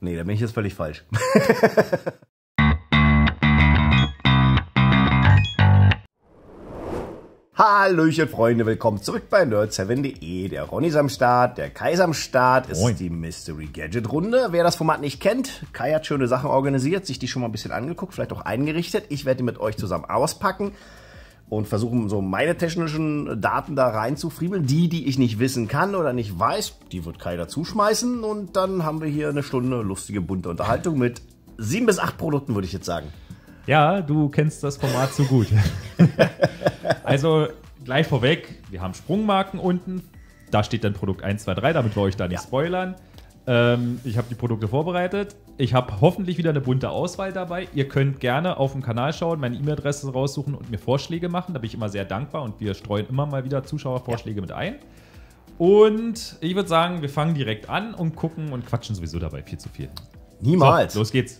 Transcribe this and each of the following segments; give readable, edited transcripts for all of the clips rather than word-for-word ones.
Nee, da bin ich jetzt völlig falsch. Hallöchen Freunde, willkommen zurück bei nerd7.de. Der Ronny ist am Start, der Kai ist am Start. Es ist die Mystery Gadget Runde. Wer das Format nicht kennt, Kai hat schöne Sachen organisiert, sich die schon mal ein bisschen angeguckt, vielleicht auch eingerichtet. Ich werde die mit euch zusammen auspacken und versuchen, so meine technischen Daten da reinzufriemeln. Die ich nicht wissen kann oder nicht weiß, die wird Kai dazu schmeißen. Und dann haben wir hier eine Stunde lustige, bunte Unterhaltung mit 7 bis 8 Produkten, würde ich jetzt sagen. Ja, du kennst das Format so gut. Also gleich vorweg, wir haben Sprungmarken unten. Da steht dann Produkt 1, 2, 3, damit wir euch da nicht spoilern. Ich habe die Produkte vorbereitet. Ich habe hoffentlich wieder eine bunte Auswahl dabei. Ihr könnt gerne auf dem Kanal schauen, meine E-Mail-Adresse raussuchen und mir Vorschläge machen. Da bin ich immer sehr dankbar und wir streuen immer mal wieder Zuschauervorschläge mit ein. Und ich würde sagen, wir fangen direkt an und gucken und quatschen sowieso dabei viel zu viel. Niemals. So, los geht's.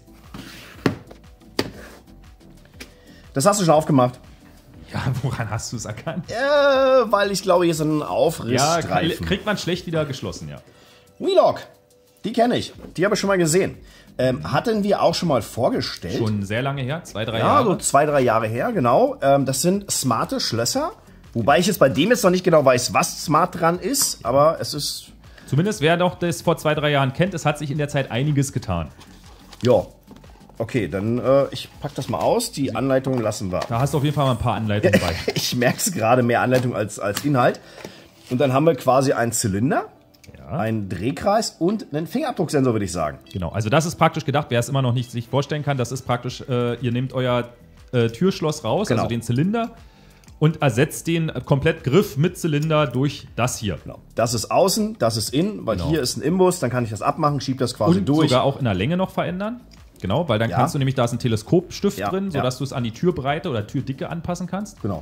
Das hast du schon aufgemacht. Ja, woran hast du es erkannt? Weil ich glaube, hier ist ein Aufrissstreifen. Ja, kriegt man schlecht wieder geschlossen, ja. Wheelock, die kenne ich. Die habe ich schon mal gesehen. Hatten wir auch schon mal vorgestellt. Schon sehr lange her, 2, 3 Ja, Jahre. so 2, 3 Jahre her, genau. Das sind smarte Schlösser. Wobei ich jetzt bei dem jetzt noch nicht genau weiß, was smart dran ist. Aber es ist... Zumindest wer doch das vor 2, 3 Jahren kennt, es hat sich in der Zeit einiges getan. Ja. Okay, dann ich pack das mal aus. Die Anleitung lassen wir. Da hast du auf jeden Fall mal ein paar Anleitungen bei. Ich merke es gerade, mehr Anleitung als Inhalt. Und dann haben wir quasi einen Zylinder, einen Drehkreis und einen Fingerabdrucksensor, würde ich sagen. Genau, also das ist praktisch gedacht, wer es immer noch nicht sich vorstellen kann, das ist praktisch, ihr nehmt euer Türschloss raus, also den Zylinder, und ersetzt den komplett Griff mit Zylinder durch das hier. Genau. Das ist außen, das ist innen, weil hier ist ein Imbus, dann kann ich das abmachen, schiebe das quasi und durch. Sogar auch in der Länge noch verändern. Genau, weil dann kannst du nämlich, da ist ein Teleskopstift drin, sodass du es an die Türbreite oder Türdicke anpassen kannst. Genau.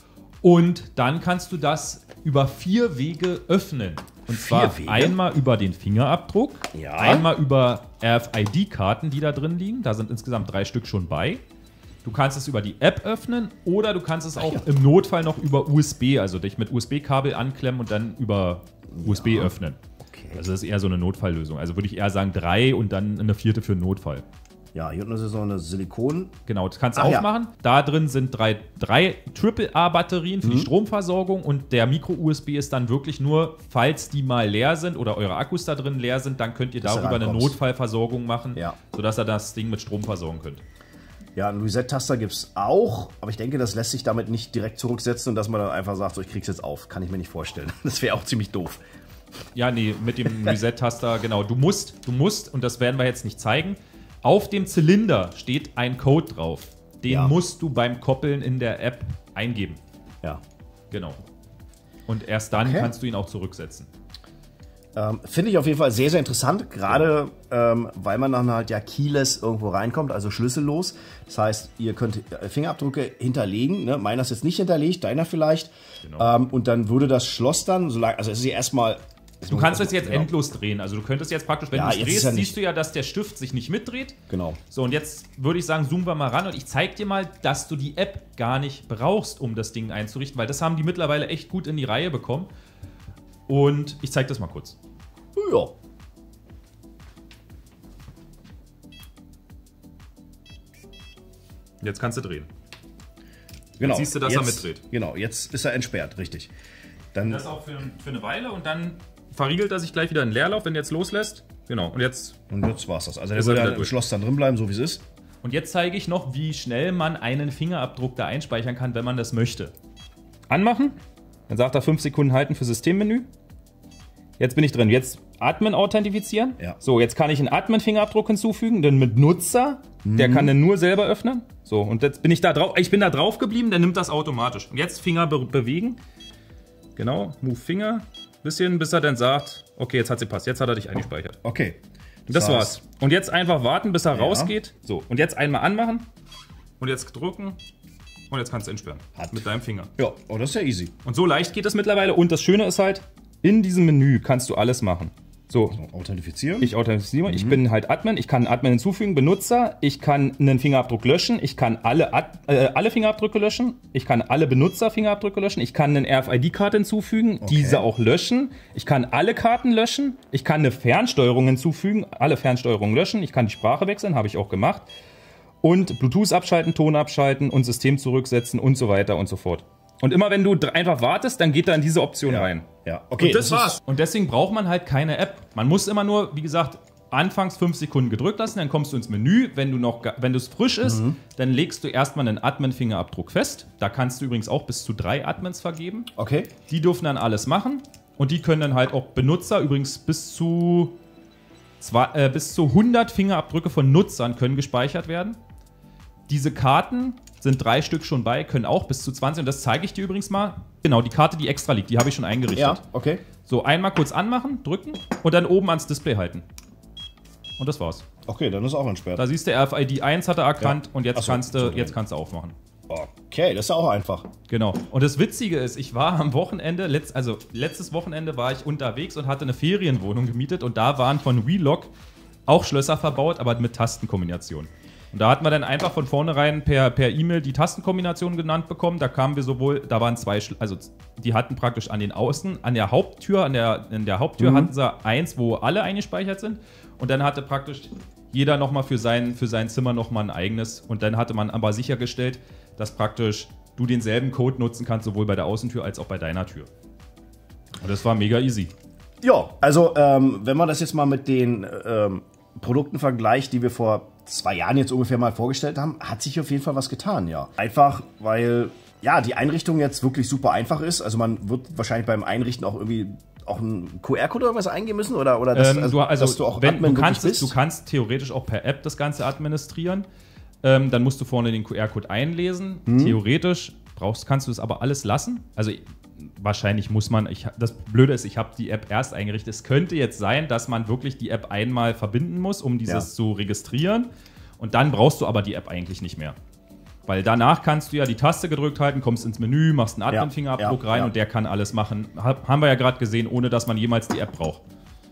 Und dann kannst du das über 4 Wege öffnen. Und zwar einmal über den Fingerabdruck, einmal über RFID-Karten, die da drin liegen. Da sind insgesamt 3 Stück schon bei. Du kannst es über die App öffnen oder du kannst es auch im Notfall noch über USB, also dich mit USB-Kabel anklemmen und dann über USB öffnen. Okay. Also das ist eher so eine Notfalllösung. Also würde ich eher sagen 3 und dann eine 4. für einen Notfall. Ja, hier unten ist so eine Silikon. Genau, das kannst du aufmachen. Da drin sind 3 AAA-Batterien für die Stromversorgung und der Micro-USB ist dann wirklich nur, falls die mal leer sind oder eure Akkus da drin leer sind, dann könnt ihr darüber eine Notfallversorgung machen, sodass ihr das Ding mit Strom versorgen könnt. Ja, einen Reset-Taster gibt es auch, aber ich denke, das lässt sich damit nicht direkt zurücksetzen und dass man dann einfach sagt, so, ich krieg's jetzt auf. Kann ich mir nicht vorstellen. Das wäre auch ziemlich doof. Ja, nee, mit dem Reset-Taster, genau. Du musst, und das werden wir jetzt nicht zeigen, auf dem Zylinder steht ein Code drauf. Den musst du beim Koppeln in der App eingeben. Ja. Genau. Und erst dann kannst du ihn auch zurücksetzen. Finde ich auf jeden Fall sehr, sehr interessant, gerade weil man dann halt keyless irgendwo reinkommt, also schlüssellos. Das heißt, ihr könnt Fingerabdrücke hinterlegen. Ne? Meiner ist jetzt nicht hinterlegt, deiner vielleicht. Genau. Und dann würde das Schloss dann, also es ist ja erstmal... Du kannst es jetzt endlos drehen. Also du könntest jetzt praktisch, wenn du es drehst, siehst du ja, dass der Stift sich nicht mitdreht. Genau. So, und jetzt würde ich sagen, zoomen wir mal ran und ich zeige dir mal, dass du die App gar nicht brauchst, um das Ding einzurichten, weil das haben die mittlerweile echt gut in die Reihe bekommen. Und ich zeige das mal kurz. Ja. Jetzt kannst du drehen. Genau. Jetzt siehst du, dass er mitdreht. Genau, jetzt ist er entsperrt, richtig. Dann das auch für eine Weile und dann verriegelt er sich gleich wieder in Leerlauf, wenn du jetzt loslässt. Genau, und jetzt war's das. Also der soll ja im Schloss dann drin bleiben, so wie es ist. Und jetzt zeige ich noch, wie schnell man einen Fingerabdruck da einspeichern kann, wenn man das möchte. Anmachen, dann sagt er 5 Sekunden halten für Systemmenü. Jetzt bin ich drin. Jetzt Admin authentifizieren. Ja. So, jetzt kann ich einen Admin-Fingerabdruck hinzufügen, dann mit Nutzer. Der kann den nur selber öffnen. So, und jetzt bin ich da drauf. Ich bin da drauf geblieben, der nimmt das automatisch. Und jetzt Finger bewegen. Genau, Move Finger. Bisschen, bis er dann sagt, okay, jetzt hat sie passt. Jetzt hat er dich eingespeichert. Okay. Das war's. Und jetzt einfach warten, bis er rausgeht. So, und jetzt einmal anmachen. Und jetzt drücken. Und jetzt kannst du entsperren. Mit deinem Finger. Ja, oh, das ist ja easy. Und so leicht geht es mittlerweile. Und das Schöne ist halt, in diesem Menü kannst du alles machen. So, authentifizieren. Ich authentifiziere. Ich bin halt Admin. Ich kann einen Admin hinzufügen, Benutzer. Ich kann einen Fingerabdruck löschen. Ich kann alle Fingerabdrücke löschen. Ich kann alle Benutzer-Fingerabdrücke löschen. Ich kann eine RFID-Karte hinzufügen, diese auch löschen. Ich kann alle Karten löschen. Ich kann eine Fernsteuerung hinzufügen, alle Fernsteuerungen löschen. Ich kann die Sprache wechseln, habe ich auch gemacht. Und Bluetooth abschalten, Ton abschalten und System zurücksetzen und so weiter und so fort. Und immer wenn du einfach wartest, dann geht da in diese Option rein. Ja, okay. Und das war's. Und deswegen braucht man halt keine App. Man muss immer nur, wie gesagt, anfangs 5 Sekunden gedrückt lassen, dann kommst du ins Menü. Wenn es frisch ist, dann legst du erstmal einen Admin-Fingerabdruck fest. Da kannst du übrigens auch bis zu 3 Admins vergeben. Okay. Die dürfen dann alles machen. Und die können dann halt auch Benutzer, übrigens bis zu 100 Fingerabdrücke von Nutzern können gespeichert werden. Diese Karten sind 3 Stück schon bei, können auch bis zu 20. Und das zeige ich dir übrigens mal. Genau, die Karte, die extra liegt, die habe ich schon eingerichtet. Ja, okay. So, einmal kurz anmachen, drücken und dann oben ans Display halten. Und das war's. Okay, dann ist auch entsperrt. Da siehst du, RFID 1 hat er erkannt und jetzt, kannst du aufmachen. Okay, das ist ja auch einfach. Genau. Und das Witzige ist, ich war am Wochenende, letztes Wochenende war ich unterwegs und hatte eine Ferienwohnung gemietet und da waren von Wheelock auch Schlösser verbaut, aber mit Tastenkombination. Und da hatten wir dann einfach von vornherein per E-Mail die Tastenkombination genannt bekommen. Da kamen wir da waren 2, also die hatten praktisch an den Außen, an der Haupttür, in der Haupttür hatten sie 1, wo alle eingespeichert sind. Und dann hatte praktisch jeder nochmal für sein Zimmer nochmal ein eigenes. Und dann hatte man aber sichergestellt, dass praktisch du denselben Code nutzen kannst, sowohl bei der Außentür als auch bei deiner Tür. Und das war mega easy. Ja, also wenn man das jetzt mal mit den Produkten vergleicht, die wir vor 2 Jahren jetzt ungefähr mal vorgestellt haben, hat sich auf jeden Fall was getan, ja. Einfach, weil ja die Einrichtung jetzt wirklich super einfach ist. Also man wird wahrscheinlich beim Einrichten auch irgendwie auch einen QR-Code oder was eingeben müssen oder das, dass du auch Admin bist. Du kannst theoretisch auch per App das Ganze administrieren. Dann musst du vorne den QR-Code einlesen. Theoretisch kannst du das aber alles lassen. Also wahrscheinlich muss man, das Blöde ist, ich habe die App erst eingerichtet. Es könnte jetzt sein, dass man wirklich die App einmal verbinden muss, um dieses zu registrieren. Und dann brauchst du aber die App eigentlich nicht mehr. Weil danach kannst du ja die Taste gedrückt halten, kommst ins Menü, machst einen Admin-Fingerabdruck rein und der kann alles machen. Haben wir ja gerade gesehen, ohne dass man jemals die App braucht.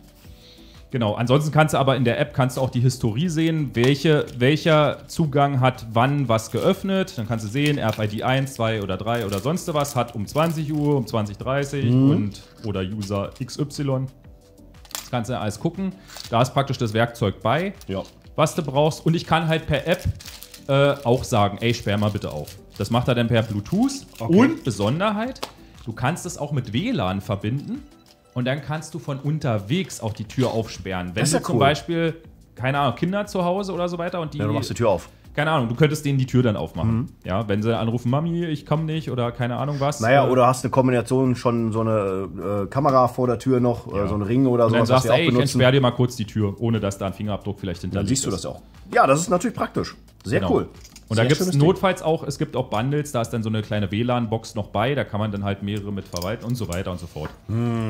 Genau, ansonsten kannst du aber in der App auch die Historie sehen, welcher Zugang hat wann was geöffnet. Dann kannst du sehen, RFID 1, 2 oder 3 oder sonst was hat um 20 Uhr, um 20:30 oder User XY. Das kannst du alles gucken. Da ist praktisch das Werkzeug bei, was du brauchst. Und ich kann halt per App auch sagen, ey, sperr mal bitte auf. Das macht er dann per Bluetooth. Okay. Und Besonderheit, du kannst es auch mit WLAN verbinden. Und dann kannst du von unterwegs auch die Tür aufsperren. Wenn du zum Beispiel, keine Ahnung, Kinder zu Hause oder so weiter und die. Ja, du machst die Tür auf. Keine Ahnung, du könntest denen die Tür dann aufmachen. Ja, wenn sie anrufen, Mami, ich komme nicht oder keine Ahnung was. Naja, oder hast eine Kombination, schon so eine Kamera vor der Tür noch, so ein Ring oder so. Und dann sagst du, ey, ich entsperre dir mal kurz die Tür, ohne dass da ein Fingerabdruck vielleicht hinterlegt ist. Dann siehst du das auch. Ja, das ist natürlich praktisch. Sehr cool. Und da gibt es notfalls auch, es gibt auch Bundles, da ist dann so eine kleine WLAN-Box noch bei, da kann man dann halt mehrere mit verwalten und so weiter und so fort.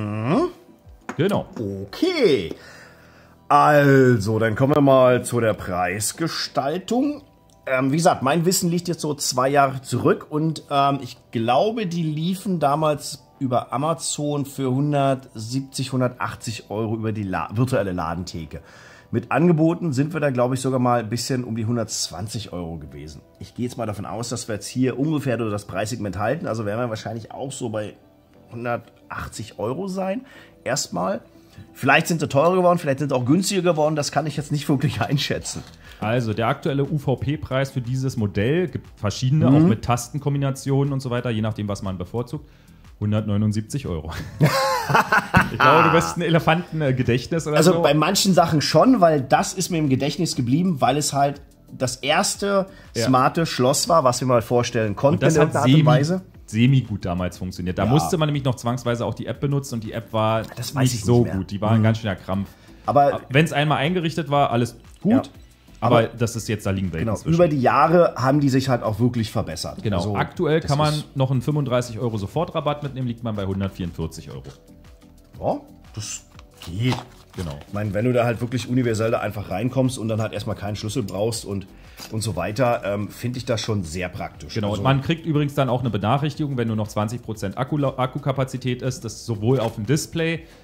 Genau. Okay. Also, dann kommen wir mal zu der Preisgestaltung. Wie gesagt, mein Wissen liegt jetzt so 2 Jahre zurück und ich glaube, die liefen damals über Amazon für 170, 180 Euro über die virtuelle Ladentheke. Mit Angeboten sind wir da, glaube ich, sogar mal ein bisschen um die 120 Euro gewesen. Ich gehe jetzt mal davon aus, dass wir jetzt hier ungefähr das Preissegment halten. Also werden wir wahrscheinlich auch so bei 180 Euro sein. Erstmal. Vielleicht sind sie teurer geworden, vielleicht sind sie auch günstiger geworden. Das kann ich jetzt nicht wirklich einschätzen. Also der aktuelle UVP-Preis für dieses Modell, gibt verschiedene, auch mit Tastenkombinationen und so weiter, je nachdem, was man bevorzugt. 179 Euro. Ich glaube, du bist ein Elefantengedächtnis oder so. Also bei manchen Sachen schon, weil das ist mir im Gedächtnis geblieben, weil es halt das erste smarte Schloss war, was wir mal vorstellen konnten in irgendeiner Art und Weise. Semi-gut damals funktioniert. Da musste man nämlich noch zwangsweise auch die App benutzen und die App war nicht so gut. Die war ein ganz schöner Krampf. Aber wenn es einmal eingerichtet war, alles gut. Ja. Aber das ist jetzt, da liegen Welten zwischen. Über die Jahre haben die sich halt auch wirklich verbessert. Genau, also, aktuell kann man noch einen 35 Euro Sofortrabatt mitnehmen, liegt man bei 144 Euro. Ja, das geht. Genau. Ich meine, wenn du da halt wirklich universell da einfach reinkommst und dann halt erstmal keinen Schlüssel brauchst und so weiter, finde ich das schon sehr praktisch. Genau, also, und man kriegt übrigens dann auch eine Benachrichtigung, wenn nur noch 20% Akkukapazität ist, das sowohl auf dem Display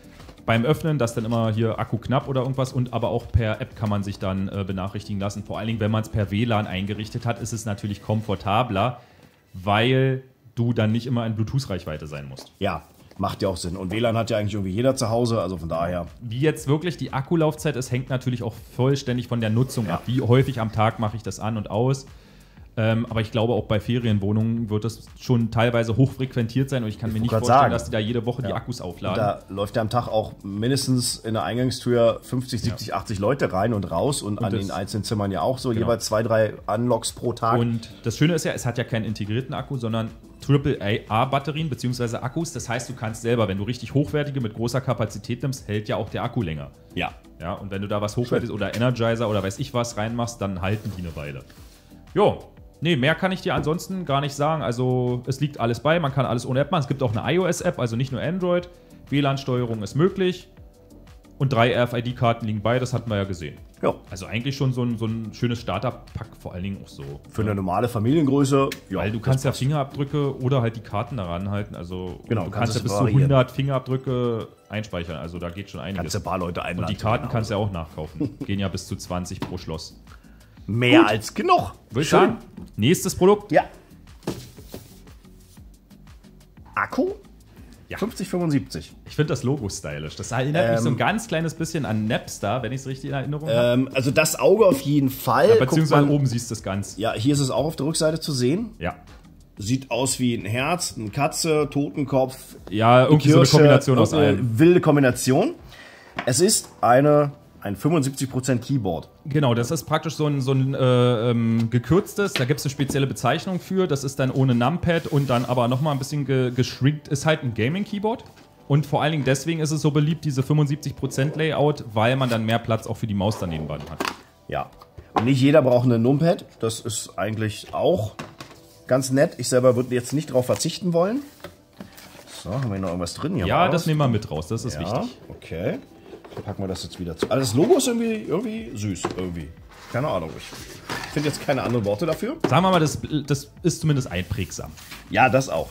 beim Öffnen, dass dann immer hier Akku knapp oder irgendwas und aber auch per App kann man sich dann benachrichtigen lassen. Vor allen Dingen, wenn man es per WLAN eingerichtet hat, ist es natürlich komfortabler, weil du dann nicht immer in Bluetooth-Reichweite sein musst. Ja, macht ja auch Sinn. Und WLAN hat ja eigentlich irgendwie jeder zu Hause, also von daher. Wie jetzt wirklich die Akkulaufzeit ist, hängt natürlich auch vollständig von der Nutzung ab. Wie häufig am Tag mache ich das an und aus. Aber ich glaube, auch bei Ferienwohnungen wird das schon teilweise hochfrequentiert sein und ich kann mir nicht vorstellen, dass die da jede Woche die Akkus aufladen. Da läuft ja am Tag auch mindestens in der Eingangstür 50, 70, 80 Leute rein und raus und an den einzelnen Zimmern ja auch so jeweils 2, 3 Unlocks pro Tag. Und das Schöne ist ja, es hat ja keinen integrierten Akku, sondern AAA-Batterien bzw. Akkus. Das heißt, du kannst selber, wenn du richtig hochwertige mit großer Kapazität nimmst, hält ja auch der Akku länger. Ja. Ja, und wenn du da was Hochwertiges oder Energizer oder weiß ich was reinmachst, dann halten die eine Weile. Jo. Nee, mehr kann ich dir ansonsten gar nicht sagen. Also es liegt alles bei, man kann alles ohne App machen. Es gibt auch eine iOS-App, also nicht nur Android. WLAN-Steuerung ist möglich. Und 3 RFID-Karten liegen bei, das hatten wir ja gesehen. Ja. Also eigentlich schon so ein schönes Starter-Pack, vor allen Dingen auch so. Für eine normale Familiengröße. Ja, weil du kannst ja Fingerabdrücke oder halt die Karten daran halten. Also genau, du kannst ja bis zu 100 Fingerabdrücke einspeichern. Also da geht schon einiges. Kannst du ein paar Leute einladen. Und die Karten kannst du ja auch nachkaufen. Gehen ja bis zu 20 pro Schloss. Mehr gut. Als genug. Würde ich sagen. Nächstes Produkt. Ja. Akku? Ja. 5075. Ich finde das Logo stylisch. Das erinnert mich so ein ganz kleines bisschen an Napster, wenn ich es richtig in Erinnerung habe. Also das Auge auf jeden Fall. Ja, beziehungsweise oben siehst du es ganz. Ja, hier ist es auch auf der Rückseite zu sehen. Ja. Sieht aus wie ein Herz, eine Katze, Totenkopf. Ja, irgendwie Kirsche, so eine Kombination aus allem. Wilde Kombination. Es ist ein 75% Keyboard. Genau, das ist praktisch so ein gekürztes, da gibt es eine spezielle Bezeichnung für, das ist dann ohne Numpad und dann aber nochmal ein bisschen geschrinkt, ist halt ein Gaming-Keyboard. Und vor allen Dingen deswegen ist es so beliebt, diese 75% Layout, weil man dann mehr Platz auch für die Maus daneben hat. Ja, und nicht jeder braucht eine Numpad, das ist eigentlich auch ganz nett. Ich selber würde jetzt nicht darauf verzichten wollen. So, haben wir hier noch irgendwas drin? Hier ja, das nehmen wir mit raus, das ist wichtig. Okay. Packen wir das jetzt wieder zu. Also das Logo ist irgendwie süß. Irgendwie. Keine Ahnung. Ich finde jetzt keine anderen Worte dafür. Sagen wir mal, das ist zumindest einprägsam. Ja, das auch.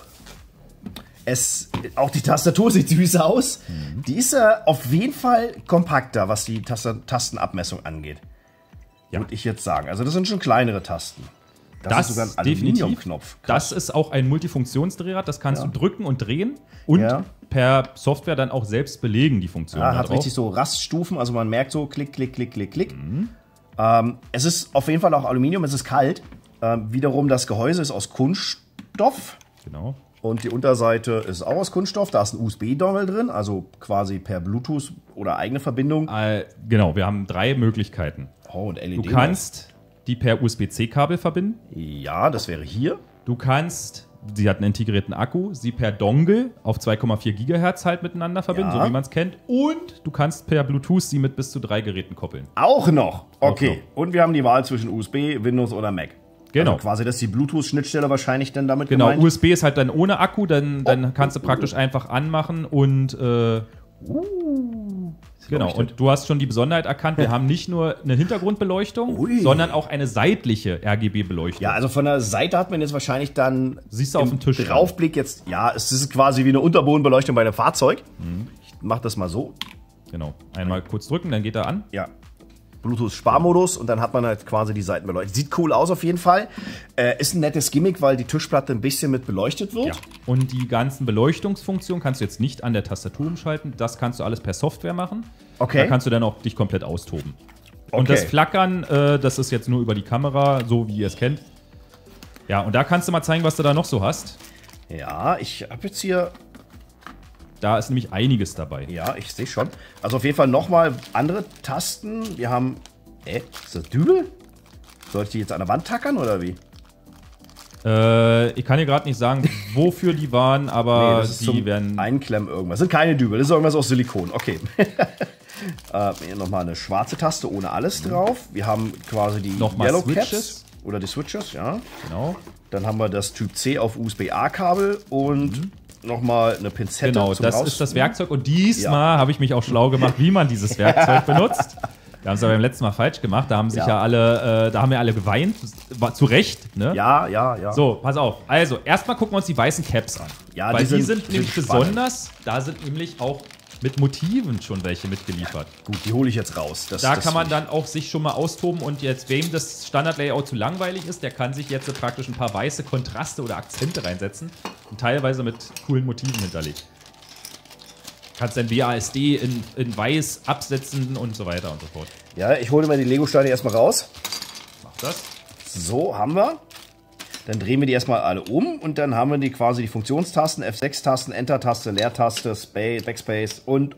Auch die Tastatur sieht süß aus. Mhm. Die ist auf jeden Fall kompakter, was die Tastenabmessung angeht. Ja. Würde ich jetzt sagen. Also das sind schon kleinere Tasten. Das ist sogar ein Aluminiumknopf. Das ist auch ein Multifunktionsdrehrad. Das kannst du drücken und drehen und per Software dann auch selbst belegen, die Funktion. Ja, hat richtig so Raststufen. Also man merkt so Klick, Klick, Klick, Klick, Klick. Mhm. Es ist auf jeden Fall auch Aluminium. Es ist kalt. Wiederum das Gehäuse ist aus Kunststoff. Genau. Und die Unterseite ist auch aus Kunststoff. Da ist ein USB-Dongle drin, also quasi per Bluetooth oder eigene Verbindung. Genau, wir haben 3 Möglichkeiten. Oh, und LED. Du kannst die per USB-C-Kabel verbinden. Ja, das wäre hier. Du kannst, sie hat einen integrierten Akku, sie per Dongle auf 2,4 GHz halt miteinander verbinden, so wie man es kennt. Und du kannst per Bluetooth sie mit bis zu 3 Geräten koppeln. Auch noch? Okay. Und wir haben die Wahl zwischen USB, Windows oder Mac. Genau. Also quasi, das ist die Bluetooth-Schnittstelle wahrscheinlich dann damit gemeint. Genau, USB ist halt dann ohne Akku, dann kannst du praktisch einfach anmachen und genau, und du hast schon die Besonderheit erkannt, wir haben nicht nur eine Hintergrundbeleuchtung, sondern auch eine seitliche RGB-Beleuchtung. Ja, also von der Seite hat man jetzt wahrscheinlich dann siehst du auf dem Tisch Draufblick jetzt, ja, es ist quasi wie eine Unterbodenbeleuchtung bei einem Fahrzeug. Mhm. Ich mach das mal so. Genau, einmal kurz drücken, dann geht er an. Ja. Bluetooth-Sparmodus und dann hat man halt quasi die Seitenbeleuchtung. Sieht cool aus auf jeden Fall. Ist ein nettes Gimmick, weil die Tischplatte ein bisschen mit beleuchtet wird. Ja. Und die ganzen Beleuchtungsfunktionen kannst du jetzt nicht an der Tastatur umschalten. Das kannst du alles per Software machen. Okay. Da kannst du dann auch dich komplett austoben. Okay. Und das Flackern, das ist jetzt nur über die Kamera, so wie ihr es kennt. Ja, und da kannst du mal zeigen, was du da noch so hast. Ja, ich habe jetzt hier... Da ist nämlich einiges dabei. Ja, ich sehe schon. Also auf jeden Fall nochmal andere Tasten. Wir haben... ist das Dübel? Soll ich die jetzt an der Wand tackern oder wie? Ich kann dir gerade nicht sagen, wofür die waren, aber das ist die werden... Einklemmen irgendwas. Das sind keine Dübel, das ist irgendwas aus Silikon. Okay. Hier nochmal eine schwarze Taste ohne alles drauf. Wir haben quasi die Yellow Caps. Oder die Switches, ja. Genau. Dann haben wir das Typ C auf USB-A-Kabel und... nochmal eine Pinzette. Genau, das ist das Werkzeug. Und diesmal habe ich mich auch schlau gemacht, wie man dieses Werkzeug benutzt. Wir haben es aber beim letzten Mal falsch gemacht. Da haben sich ja alle, da haben wir alle geweint. Zu Recht, ne? Ja. So, pass auf. Also, erstmal gucken wir uns die weißen Caps an. Ja, weil die sind nämlich besonders. Da sind nämlich auch mit Motiven schon welche mitgeliefert. Gut, die hole ich jetzt raus. Da kann man dann auch sich schon mal austoben und jetzt, wem das Standard-Layout zu langweilig ist, der kann sich jetzt praktisch ein paar weiße Kontraste oder Akzente reinsetzen und teilweise mit coolen Motiven hinterlegt. Kannst dein WASD in weiß absetzen und so weiter und so fort. Ja, ich hole mal die Lego-Steine erstmal raus. Mach das. So, haben wir. Dann drehen wir die erstmal alle um und dann haben wir die quasi die Funktionstasten, F6-Tasten, Enter-Taste, Leertaste, Backspace und.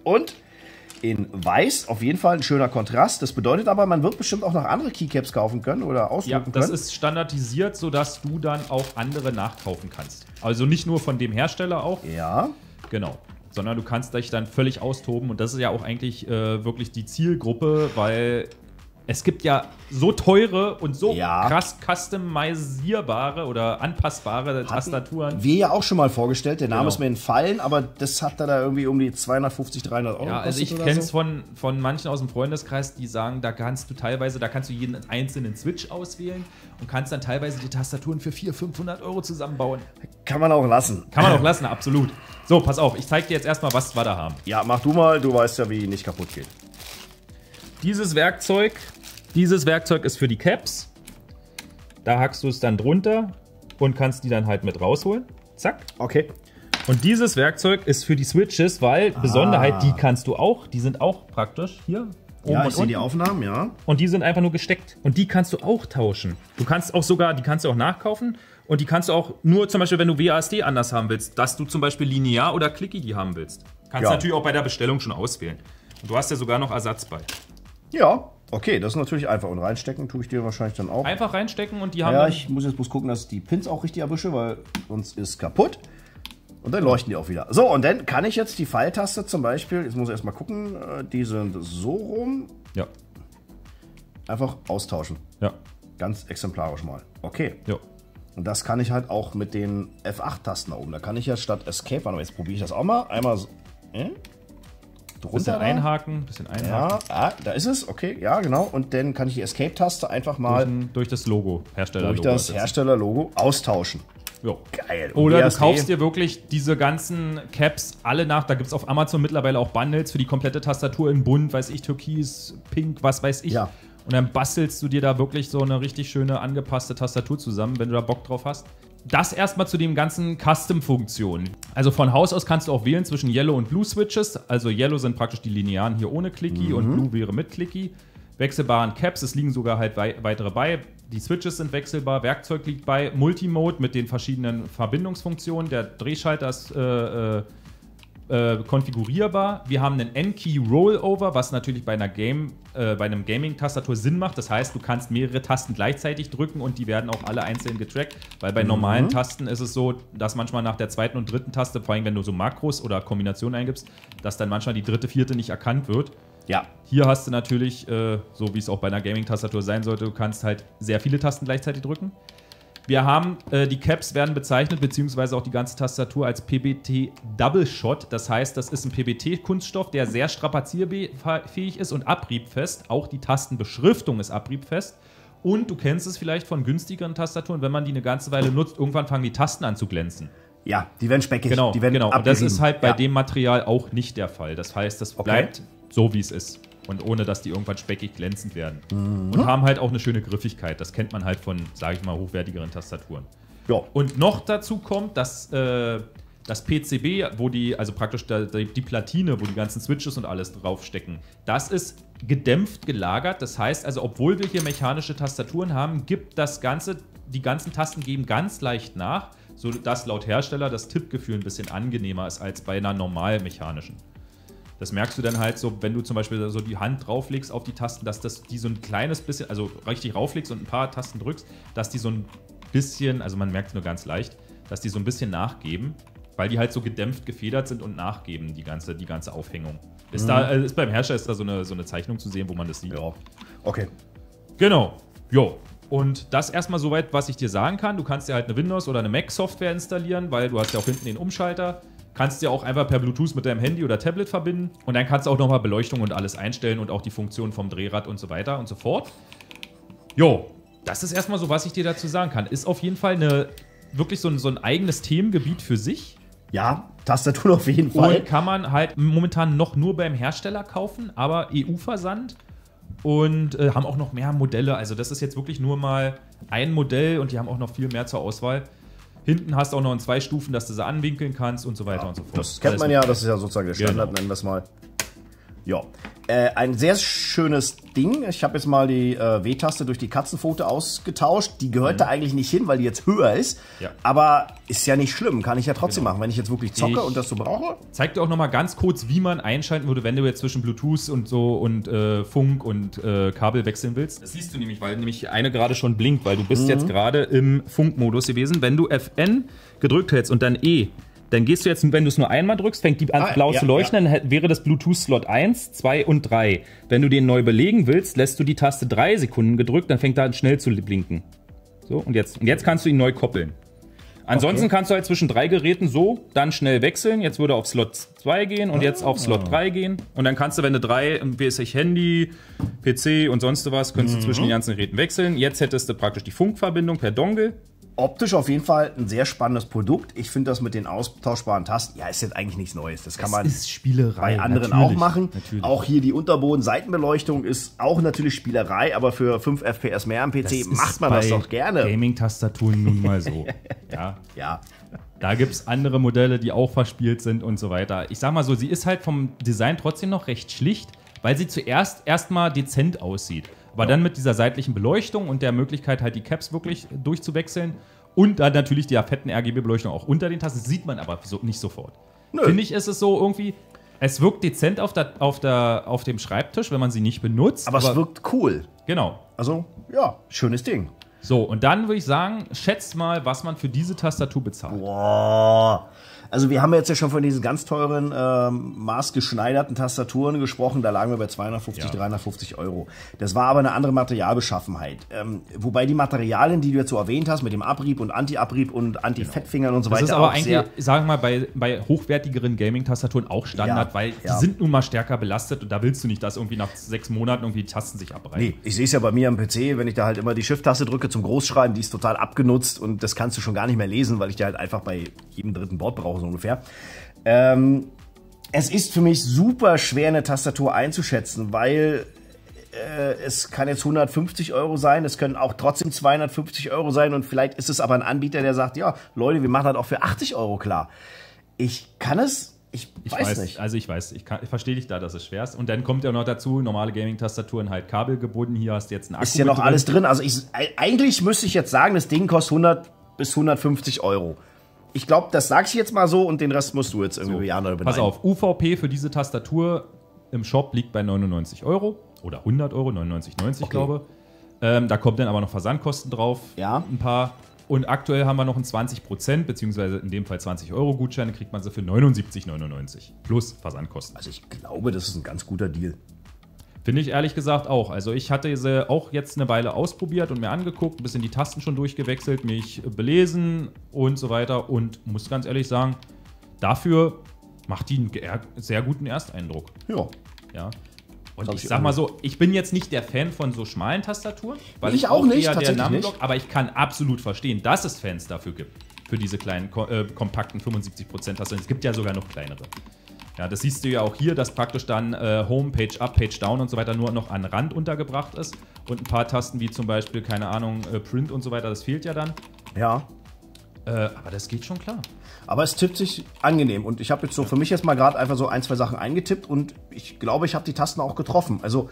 In weiß, auf jeden Fall ein schöner Kontrast. Das bedeutet aber, man wird bestimmt auch noch andere Keycaps kaufen können oder ausdrucken können. Ja, das ist standardisiert, sodass du dann auch andere nachkaufen kannst. Also nicht nur von dem Hersteller auch. Ja. Genau. Sondern du kannst dich dann völlig austoben und das ist ja auch eigentlich wirklich die Zielgruppe, weil es gibt ja so teure und so krass customisierbare oder anpassbare Tastaturen. Wir ja auch schon mal vorgestellt, der Name ist mir entfallen, aber das hat da irgendwie um die 250, 300 Euro Ja, also ich kenne es von manchen aus dem Freundeskreis, die sagen, da kannst du jeden einzelnen Switch auswählen und kannst dann teilweise die Tastaturen für 400, 500 Euro zusammenbauen. Kann man auch lassen. Kann man auch lassen, absolut. So, pass auf, ich zeige dir jetzt erstmal, was wir da haben. Ja, mach du mal, du weißt ja, wie nicht kaputt geht. Dieses Werkzeug ist für die Caps. Da hackst du es dann drunter und kannst die dann halt mit rausholen. Zack. Okay. Und dieses Werkzeug ist für die Switches, weil Besonderheit, die kannst du auch, die sind auch praktisch hier oben Ja, und ich sehe unten. die Aufnahmen, ja. Und die sind einfach nur gesteckt. Und die kannst du auch tauschen. Du kannst auch sogar, die kannst du auch nachkaufen. Und die kannst du auch nur zum Beispiel, wenn du WASD anders haben willst, dass du zum Beispiel linear oder clicky die haben willst. Kannst du natürlich auch bei der Bestellung schon auswählen. Und du hast ja sogar noch Ersatz bei. Ja, okay, das ist natürlich einfach. Und reinstecken tue ich dir wahrscheinlich dann auch. Einfach reinstecken und die haben Ja, dann ich muss jetzt bloß gucken, dass ich die Pins auch richtig erwische, weil sonst ist kaputt. Und dann leuchten die auch wieder. So, und dann kann ich jetzt die Pfeiltaste zum Beispiel, jetzt muss ich erstmal gucken, die sind so rum, Ja. einfach austauschen. Ja. Ganz exemplarisch mal. Okay. Ja. Und das kann ich halt auch mit den F8-Tasten da oben. Da kann ich ja statt Escape, warte mal, jetzt probiere ich das auch mal. Einmal so, Bisschen einhaken, Ja, da ist es. Okay, ja, genau. Und dann kann ich die Escape-Taste einfach mal durch das Logo, Herstellerlogo. durch das Herstellerlogo austauschen. Jo. Geil. Und Oder du WASD kaufst dir wirklich diese ganzen Caps alle nach. Da gibt es auf Amazon mittlerweile auch Bundles für die komplette Tastatur in bunt, weiß ich, türkis, pink, was weiß ich. Ja. Und dann bastelst du dir da wirklich so eine richtig schöne angepasste Tastatur zusammen, wenn du da Bock drauf hast. Das erstmal zu den ganzen Custom-Funktionen. Also von Haus aus kannst du auch wählen zwischen Yellow und Blue Switches. Also Yellow sind praktisch die linearen hier ohne Clicky und Blue wäre mit Clicky. Wechselbaren Caps, es liegen sogar halt weitere bei. Die Switches sind wechselbar, Werkzeug liegt bei. Multimode mit den verschiedenen Verbindungsfunktionen. Der Drehschalter ist konfigurierbar. Wir haben einen N-Key Rollover, was natürlich bei einem Gaming-Tastatur Sinn macht. Das heißt, du kannst mehrere Tasten gleichzeitig drücken und die werden auch alle einzeln getrackt. Weil bei normalen Tasten ist es so, dass manchmal nach der zweiten und dritten Taste, vor allem wenn du so Makros oder Kombinationen eingibst, dass dann manchmal die dritte, vierte nicht erkannt wird. Ja. Hier hast du natürlich, so wie es auch bei einer Gaming-Tastatur sein sollte, du kannst halt sehr viele Tasten gleichzeitig drücken. Wir haben, die Caps werden bezeichnet, beziehungsweise auch die ganze Tastatur als PBT Double Shot. Das heißt, das ist ein PBT-Kunststoff, der sehr strapazierfähig ist und abriebfest. Auch die Tastenbeschriftung ist abriebfest. Und du kennst es vielleicht von günstigeren Tastaturen, wenn man die eine ganze Weile nutzt, irgendwann fangen die Tasten an zu glänzen. Ja, die werden speckig. Genau, die werden genau. Und das ist halt bei ja. dem Material auch nicht der Fall. Das heißt, das bleibt so, wie es ist. Und ohne, dass die irgendwann speckig glänzend werden. Und haben halt auch eine schöne Griffigkeit. Das kennt man halt von, sage ich mal, hochwertigeren Tastaturen. Ja. Und noch dazu kommt, dass das PCB, wo also praktisch die Platine, wo die ganzen Switches und alles draufstecken, das ist gedämpft gelagert. Das heißt also, obwohl wir hier mechanische Tastaturen haben, die ganzen Tasten geben ganz leicht nach, sodass laut Hersteller das Tippgefühl ein bisschen angenehmer ist als bei einer normal mechanischen. Das merkst du dann halt so, wenn du zum Beispiel so die Hand drauflegst auf die Tasten, dass die so ein kleines bisschen, also richtig rauflegst und ein paar Tasten drückst, dass die so ein bisschen, also man merkt es nur ganz leicht, dass die so ein bisschen nachgeben, weil die halt so gedämpft gefedert sind und nachgeben, die ganze Aufhängung. Ist beim Hersteller ist da so eine Zeichnung zu sehen, wo man das sieht. Ja. Okay. Genau. Jo. Und das erstmal soweit, was ich dir sagen kann. Du kannst dir halt eine Windows- oder eine Mac-Software installieren, weil du hast ja auch hinten den Umschalter. Kannst dir auch einfach per Bluetooth mit deinem Handy oder Tablet verbinden. Und dann kannst du auch nochmal Beleuchtung und alles einstellen und auch die Funktion vom Drehrad und so weiter und so fort. Jo, das ist erstmal so, was ich dir dazu sagen kann. Ist auf jeden Fall wirklich so ein eigenes Themengebiet für sich. Ja, Tastaturen auf jeden Fall. Und kann man halt momentan noch nur beim Hersteller kaufen, aber EU-Versand. Und haben auch noch mehr Modelle. Also das ist jetzt wirklich nur mal ein Modell und die haben auch noch viel mehr zur Auswahl. Hinten hast du auch noch in 2 Stufen, dass du sie anwinkeln kannst und so weiter und so fort. Das kennt man ja, das ist ja sozusagen der Standard, nennen wir es mal. Ja, ein sehr schönes Ding. Ich habe jetzt mal die W-Taste durch die Katzenpfote ausgetauscht. Die gehört da eigentlich nicht hin, weil die jetzt höher ist. Ja. Aber ist ja nicht schlimm, kann ich ja trotzdem machen, wenn ich jetzt wirklich zocke und das so brauche. Zeig dir auch noch mal ganz kurz, wie man einschalten würde, wenn du jetzt zwischen Bluetooth und so und Funk und Kabel wechseln willst. Das siehst du nämlich, weil nämlich eine gerade schon blinkt, weil du bist jetzt gerade im Funkmodus gewesen. Wenn du FN gedrückt hältst und dann E, dann gehst du jetzt, wenn du es nur einmal drückst, fängt die an blau zu leuchten, dann wäre das Bluetooth-Slot 1, 2 und 3. Wenn du den neu belegen willst, lässt du die Taste 3 Sekunden gedrückt, dann fängt er an schnell zu blinken. So, und jetzt kannst du ihn neu koppeln. Ansonsten kannst du halt zwischen 3 Geräten so dann schnell wechseln. Jetzt würde er auf Slot 2 gehen und jetzt auf Slot 3 gehen. Und dann kannst du, wenn du 3, wie weiß ich, Handy, PC und sonst was, könntest du zwischen den ganzen Geräten wechseln. Jetzt hättest du praktisch die Funkverbindung per Dongle. Optisch auf jeden Fall ein sehr spannendes Produkt. Ich finde das mit den austauschbaren Tasten, ja, ist jetzt eigentlich nichts Neues. Das kann man ist Spielerei, bei anderen auch machen. Natürlich. Auch hier die Unterboden-Seitenbeleuchtung ist auch natürlich Spielerei, aber für 5 FPS mehr am PC macht man das doch gerne. Gaming-Tastaturen nun mal so. Ja. Da gibt es andere Modelle, die auch verspielt sind und so weiter. Ich sag mal so, sie ist halt vom Design trotzdem noch recht schlicht, weil sie zuerst erstmal dezent aussieht. Aber dann mit dieser seitlichen Beleuchtung und der Möglichkeit, halt die Caps wirklich durchzuwechseln und dann natürlich der fetten RGB-Beleuchtung auch unter den Tasten, sieht man aber so, nicht sofort. Finde ich, ist es so irgendwie, es wirkt dezent auf dem Schreibtisch, wenn man sie nicht benutzt. Aber es wirkt cool. Genau. Also, ja, schönes Ding. So, und dann würde ich sagen, schätzt mal, was man für diese Tastatur bezahlt. Boah. Also wir haben jetzt ja schon von diesen ganz teuren, maßgeschneiderten Tastaturen gesprochen. Da lagen wir bei 250, 350 Euro. Das war aber eine andere Materialbeschaffenheit. Wobei die Materialien, die du jetzt so erwähnt hast, mit dem Abrieb und Anti-Abrieb und Anti-Fettfingern und so weiter. Das ist aber eigentlich, sagen wir mal, bei hochwertigeren Gaming-Tastaturen auch Standard, weil die sind nun mal stärker belastet und da willst du nicht, dass irgendwie nach 6 Monaten irgendwie die Tasten sich abreißen. Nee, ich sehe es ja bei mir am PC, wenn ich da halt immer die Shift-Taste drücke zum Großschreiben, die ist total abgenutzt und das kannst du schon gar nicht mehr lesen, weil ich die halt einfach bei jedem dritten Board brauche, so ungefähr. Es ist für mich super schwer, eine Tastatur einzuschätzen, weil es kann jetzt 150 Euro sein, es können auch trotzdem 250 Euro sein und vielleicht ist es aber ein Anbieter, der sagt, ja, Leute, wir machen das auch für 80 Euro klar. Ich weiß nicht. Also ich verstehe dich da, dass es schwer ist. Und dann kommt ja noch dazu, normale Gaming-Tastaturen halt kabelgebunden. Hier hast du jetzt einen Akku. Ist ja noch alles drin. Also eigentlich müsste ich jetzt sagen, das Ding kostet 100 bis 150 Euro. Ich glaube, das sage ich jetzt mal so und den Rest musst du jetzt irgendwie beneiden. Pass auf, UVP für diese Tastatur im Shop liegt bei 99 Euro oder 100 Euro, 99,90 glaube. Da kommt dann aber noch Versandkosten drauf, ein paar. Und aktuell haben wir noch einen 20%, beziehungsweise in dem Fall 20 Euro Gutscheine, kriegt man sie für 79,99 plus Versandkosten. Also ich glaube, das ist ein ganz guter Deal. Finde ich ehrlich gesagt auch. Also ich hatte sie auch jetzt eine Weile ausprobiert und mir angeguckt, ein bisschen die Tasten schon durchgewechselt, mich belesen und so weiter und muss ganz ehrlich sagen, dafür macht die einen sehr guten Ersteindruck. Ja. Und ich sag mal so, ich bin jetzt nicht der Fan von so schmalen Tastaturen, weil ich auch nicht, tatsächlich nicht. Aber ich kann absolut verstehen, dass es Fans dafür gibt, für diese kleinen, kompakten 75% Tastaturen. Es gibt ja sogar noch kleinere. Ja, das siehst du ja auch hier, dass praktisch dann Home, Page Up, Page Down und so weiter nur noch an Rand untergebracht ist. Und ein paar Tasten wie zum Beispiel, keine Ahnung, Print und so weiter, das fehlt ja dann. Ja. Aber das geht schon klar. Aber es tippt sich angenehm. Und ich habe jetzt so für mich jetzt mal gerade einfach so 1, 2 Sachen eingetippt und ich glaube, ich habe die Tasten auch getroffen. Also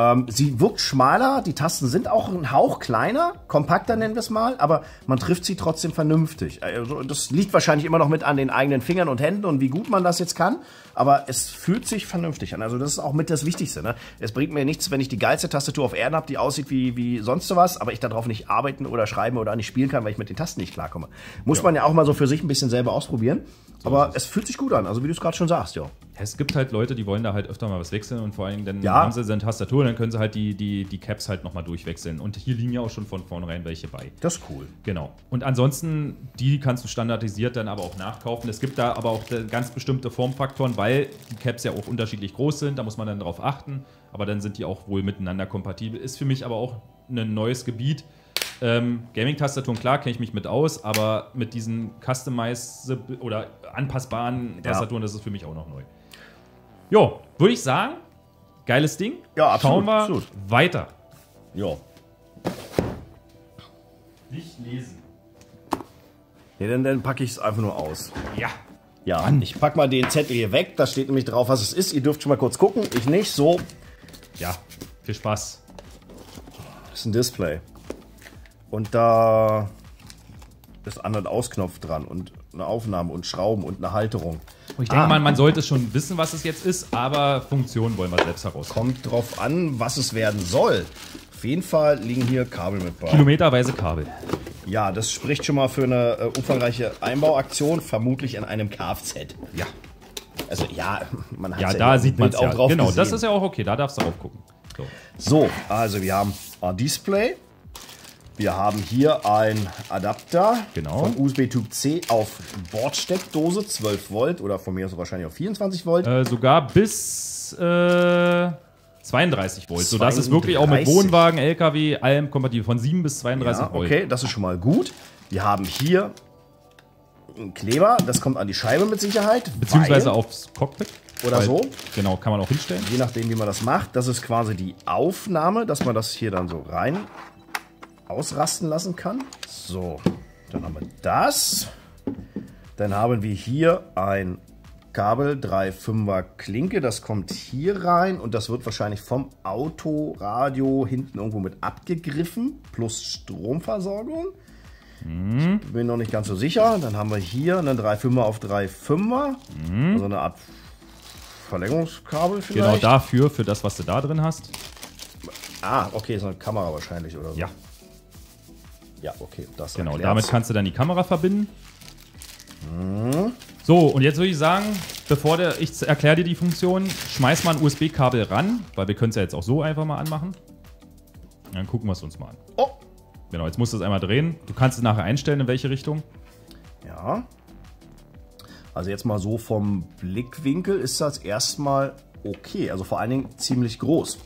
sie wirkt schmaler, die Tasten sind auch ein Hauch kleiner, kompakter nennen wir es mal, aber man trifft sie trotzdem vernünftig. Also das liegt wahrscheinlich immer noch mit an den eigenen Fingern und Händen und wie gut man das jetzt kann, aber es fühlt sich vernünftig an. Also das ist auch mit das Wichtigste. Ne? Es bringt mir nichts, wenn ich die geilste Tastatur auf Erden habe, die aussieht wie sonst was, aber ich darauf nicht arbeiten oder schreiben oder nicht spielen kann, weil ich mit den Tasten nicht klarkomme. Muss man ja auch mal so für sich ein bisschen selber ausprobieren. So aber es fühlt sich gut an, also wie du es gerade schon sagst, ja. Es gibt halt Leute, die wollen da halt öfter mal was wechseln und vor allem dann haben sie eine Tastatur, dann können sie halt die Caps halt nochmal durchwechseln. Und hier liegen ja auch schon von vornherein welche bei. Das ist cool. Genau. Und ansonsten, die kannst du standardisiert dann aber auch nachkaufen. Es gibt da aber auch ganz bestimmte Formfaktoren, weil die Caps ja auch unterschiedlich groß sind, da muss man dann drauf achten. Aber dann sind die auch wohl miteinander kompatibel. Ist für mich aber auch ein neues Gebiet. Gaming-Tastaturen, klar, kenne ich mich mit aus, aber mit diesen oder anpassbaren Tastaturen, das ist für mich auch noch neu. Jo, würde ich sagen, geiles Ding. Ja, absolut. Schauen wir absolut. weiter. Ja. Nicht lesen. Nee, dann packe ich es einfach nur aus. Ja. Ja, ich pack mal den Zettel hier weg. Da steht nämlich drauf, was es ist. Ihr dürft schon mal kurz gucken. Ich nicht. So. Ja, viel Spaß. Das ist ein Display. Und da ist ein Ausknopf dran und eine Aufnahme und Schrauben und eine Halterung. Und ich denke mal, man sollte schon wissen, was es jetzt ist, aber Funktionen wollen wir selbst herausfinden. Kommt drauf an, was es werden soll. Auf jeden Fall liegen hier Kabel mit bei. Kilometerweise Kabel. Ja, das spricht schon mal für eine umfangreiche Einbauaktion, vermutlich in einem Kfz. Ja. Also ja, man hat Ja, da sieht man es ja. drauf Genau, gesehen. das ist ja auch okay, da darfst du drauf gucken. So, also wir haben ein Display. Wir haben hier ein Adapter Genau. von USB Typ C auf Bordsteckdose, 12 Volt oder von mir aus wahrscheinlich auf 24 Volt. Sogar bis 32 Volt, sodass es wirklich auch mit 32. Wohnwagen, LKW, allem kompatibel, von 7 bis 32 Ja, Volt. okay, das ist schon mal gut. Wir haben hier einen Kleber, das kommt an die Scheibe mit Sicherheit. Beziehungsweise weil, aufs Cockpit. Oder so. Genau, kann man auch hinstellen. Je nachdem, wie man das macht. Das ist quasi die Aufnahme, dass man das hier dann so rein ausrasten lassen kann. So, dann haben wir das. Dann haben wir hier ein Kabel, 3,5er Klinke. Das kommt hier rein und das wird wahrscheinlich vom Autoradio hinten irgendwo mit abgegriffen. Plus Stromversorgung. Ich bin noch nicht ganz so sicher. Dann haben wir hier einen 3,5er auf 3,5er. Also eine Art Verlängerungskabel vielleicht. Genau dafür, für das, was du da drin hast. Ah, okay, ist eine Kamera wahrscheinlich oder so. Ja, Ja, okay, das genau. erklärt's. Damit kannst du dann die Kamera verbinden. So, und jetzt würde ich sagen, ich erkläre dir die Funktion, schmeiß mal ein USB-Kabel ran, weil wir können es ja jetzt auch so einfach mal anmachen. Dann gucken wir es uns mal an. Oh, Genau, jetzt musst du es einmal drehen. Du kannst es nachher einstellen, in welche Richtung. ja. Also jetzt mal so vom Blickwinkel ist das erstmal okay. Also vor allen Dingen ziemlich groß.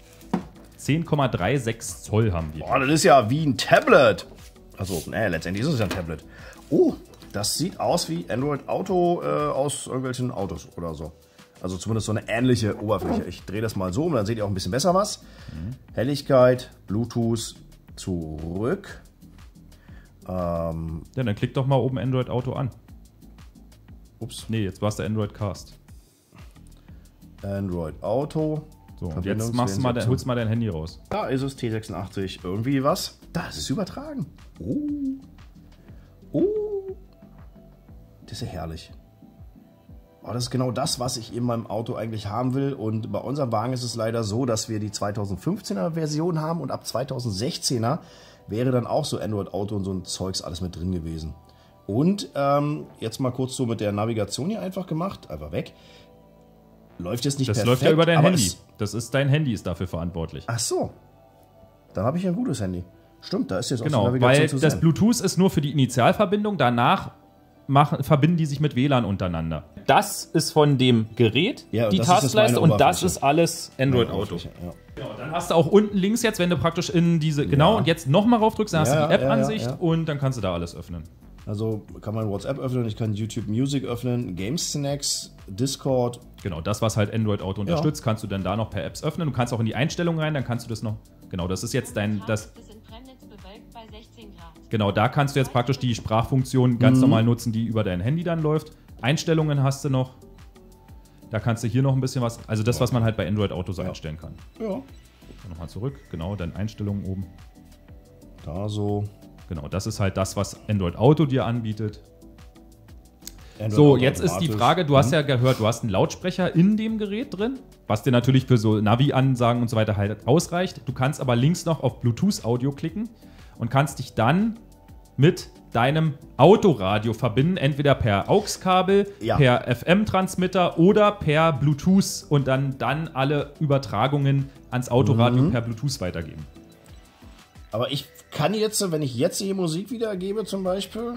10,36 Zoll haben wir. Boah, das ist ja wie ein Tablet. Also, letztendlich ist es ja ein Tablet. Oh, das sieht aus wie Android Auto aus irgendwelchen Autos oder so. Also zumindest so eine ähnliche Oberfläche. Ich drehe das mal so um, dann seht ihr auch ein bisschen besser was. Helligkeit, Bluetooth, zurück. Ja, dann klick doch mal oben Android Auto an. Ups. Nee, jetzt warst du Android Cast. Android Auto. So, und jetzt holst du mal dein Handy raus. Da ist es, T86. Irgendwie was. Da ist es übertragen. Oh. Das ist ja herrlich. Oh, das ist genau das, was ich in meinem Auto eigentlich haben will. Und bei unserem Wagen ist es leider so, dass wir die 2015er Version haben und ab 2016er wäre dann auch so Android Auto und so ein Zeugs alles mit drin gewesen. Und jetzt mal kurz so mit der Navigation hier einfach gemacht. Einfach weg. Läuft jetzt nicht Das perfekt. läuft ja über dein aber Handy. Das ist dein Handy ist dafür verantwortlich. Ach so. Dann habe ich ja ein gutes Handy. Stimmt, da ist jetzt auch Genau, die Navigation weil zu das sehen. Bluetooth ist nur für die Initialverbindung. Danach verbinden die sich mit WLAN untereinander. Das ist von dem Gerät, Ja, und die das ist jetzt Taskleiste, meine und das Oberfläche. ist alles Android Auto. Ja. Genau, dann hast du auch unten links jetzt, wenn du praktisch in diese, genau, und jetzt nochmal raufdrückst, dann hast Ja, du die ja, App-Ansicht ja. und dann kannst du da alles öffnen. Also kann man WhatsApp öffnen, ich kann YouTube Music öffnen, Game Snacks, Discord. Genau, das, was halt Android Auto unterstützt, kannst du dann da noch per Apps öffnen. Du kannst auch in die Einstellungen rein, dann kannst du das noch, genau, das ist jetzt genau, da kannst du jetzt praktisch die Sprachfunktion ganz normal nutzen, die über dein Handy dann läuft. Einstellungen hast du noch. Da kannst du hier noch ein bisschen was, also das, was man halt bei Android Auto so einstellen kann. Ja. Nochmal zurück, genau, dann Einstellungen oben. Da so. Genau, das ist halt das, was Android Auto dir anbietet. Android So, Auto jetzt ist die automatisch. Frage, du hast ja gehört, du hast einen Lautsprecher in dem Gerät drin, was dir natürlich für so Navi-Ansagen und so weiter halt ausreicht. Du kannst aber links noch auf Bluetooth-Audio klicken und kannst dich dann mit deinem Autoradio verbinden, entweder per AUX-Kabel, Ja. per FM-Transmitter oder per Bluetooth und dann alle Übertragungen ans Autoradio per Bluetooth weitergeben. Aber ich kann jetzt, wenn ich jetzt hier Musik wiedergebe zum Beispiel,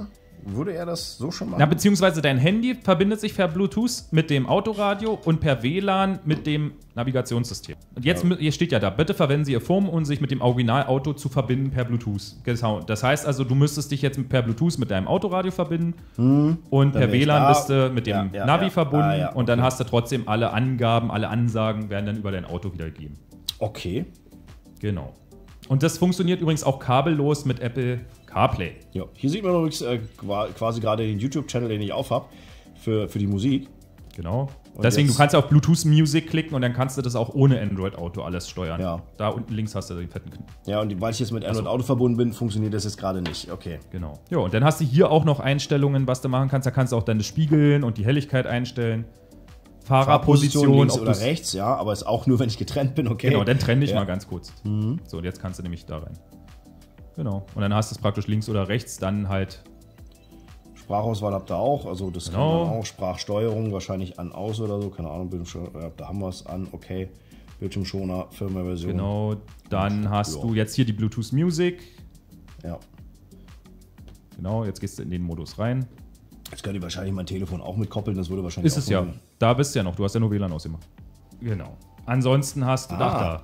würde er das so schon machen? Na, beziehungsweise dein Handy verbindet sich per Bluetooth mit dem Autoradio und per WLAN mit dem Navigationssystem. Und jetzt hier steht ja da, bitte verwenden Sie Ihr Phone, um sich mit dem Originalauto zu verbinden per Bluetooth. Das heißt also, du müsstest dich jetzt per Bluetooth mit deinem Autoradio verbinden und per WLAN bist du mit dem Navi verbunden und dann hast du trotzdem alle Angaben, alle Ansagen werden dann über dein Auto wiedergegeben. Okay. Genau. Und das funktioniert übrigens auch kabellos mit Apple CarPlay. Ja, hier sieht man übrigens quasi gerade den YouTube-Channel, den ich auf habe, für die Musik. Genau. Und deswegen, du kannst ja auf Bluetooth Music klicken und dann kannst du das auch ohne Android Auto alles steuern. Ja. Da unten links hast du den fetten Knopf. Ja, und weil ich jetzt mit Android Auto verbunden bin, funktioniert das jetzt gerade nicht. Okay. Genau. Ja, und dann hast du hier auch noch Einstellungen, was du machen kannst. Da kannst du auch deine Spiegeln und die Helligkeit einstellen. Fahrerposition links oder rechts, ja, aber ist auch nur, wenn ich getrennt bin, okay. Genau, dann trenn dich mal ganz kurz. So, und jetzt kannst du nämlich da rein. Genau. Und dann hast du es praktisch links oder rechts, dann halt. Sprachauswahl habt ihr auch, also das kann man auch. Sprachsteuerung wahrscheinlich an, aus oder so, keine Ahnung, Bildschirmschoner, da haben wir es an, okay. Bildschirmschoner, Firmware-Version. Genau, dann hast du jetzt hier die Bluetooth Music. Ja. Genau, jetzt gehst du in den Modus rein. Jetzt könnte ich wahrscheinlich mein Telefon auch mitkoppeln, das würde wahrscheinlich ist es ja. Da bist du ja noch, du hast ja nur WLAN ausgemacht. Genau. Ansonsten hast du da.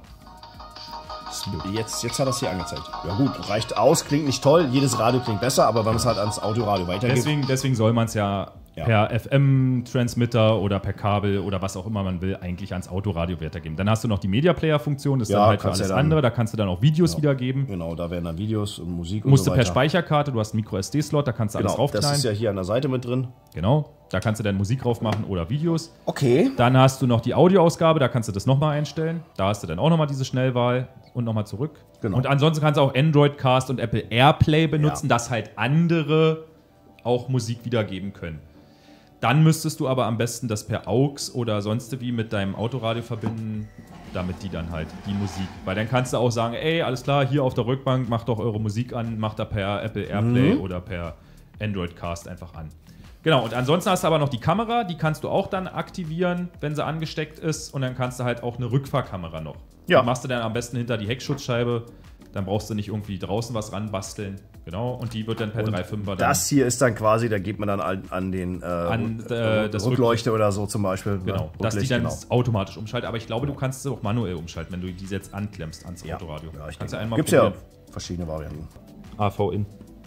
Jetzt hat er es hier angezeigt. Ja gut, reicht aus, klingt nicht toll. Jedes Radio klingt besser, aber wenn man es halt ans Autoradio weitergibt. Deswegen soll man es ja per FM-Transmitter oder per Kabel oder was auch immer man will, eigentlich ans Autoradio weitergeben. Dann hast du noch die Media-Player-Funktion, das ist dann halt für alles andere. Da kannst du dann auch Videos wiedergeben. Genau, da werden dann Videos und Musik und so weiter. Musst du per Speicherkarte, du hast einen Micro-SD-Slot, da kannst du alles raufknallen. Das ist ja hier an der Seite mit drin. Genau, da kannst du dann Musik drauf machen oder Videos. Okay. Dann hast du noch die Audioausgabe, da kannst du das nochmal einstellen. Da hast du dann auch nochmal diese Schnellwahl und nochmal zurück. Genau. Und ansonsten kannst du auch Android Cast und Apple AirPlay benutzen, dass halt andere auch Musik wiedergeben können. Dann müsstest du aber am besten das per AUX oder sonst wie mit deinem Autoradio verbinden, damit die dann halt die Musik. Weil dann kannst du auch sagen, ey, alles klar, hier auf der Rückbank, macht doch eure Musik an, macht da per Apple AirPlay oder per Android Cast einfach an. Genau, und ansonsten hast du aber noch die Kamera, die kannst du auch dann aktivieren, wenn sie angesteckt ist. Und dann kannst du halt auch eine Rückfahrkamera noch. Ja. Die machst du dann am besten hinter die Heckschutzscheibe. Dann brauchst du nicht irgendwie draußen was ranbasteln. Genau, und die wird dann per 3.5er dann. Das hier ist dann quasi, da geht man dann an den das Rückleuchte oder so zum Beispiel. Genau, dass die dann automatisch umschaltet. Aber ich glaube, du kannst sie auch manuell umschalten, wenn du die jetzt anklemmst ans Autoradio. Ja, ich kannst ja einmal gibt's probieren. Ja verschiedene Varianten. AV-In.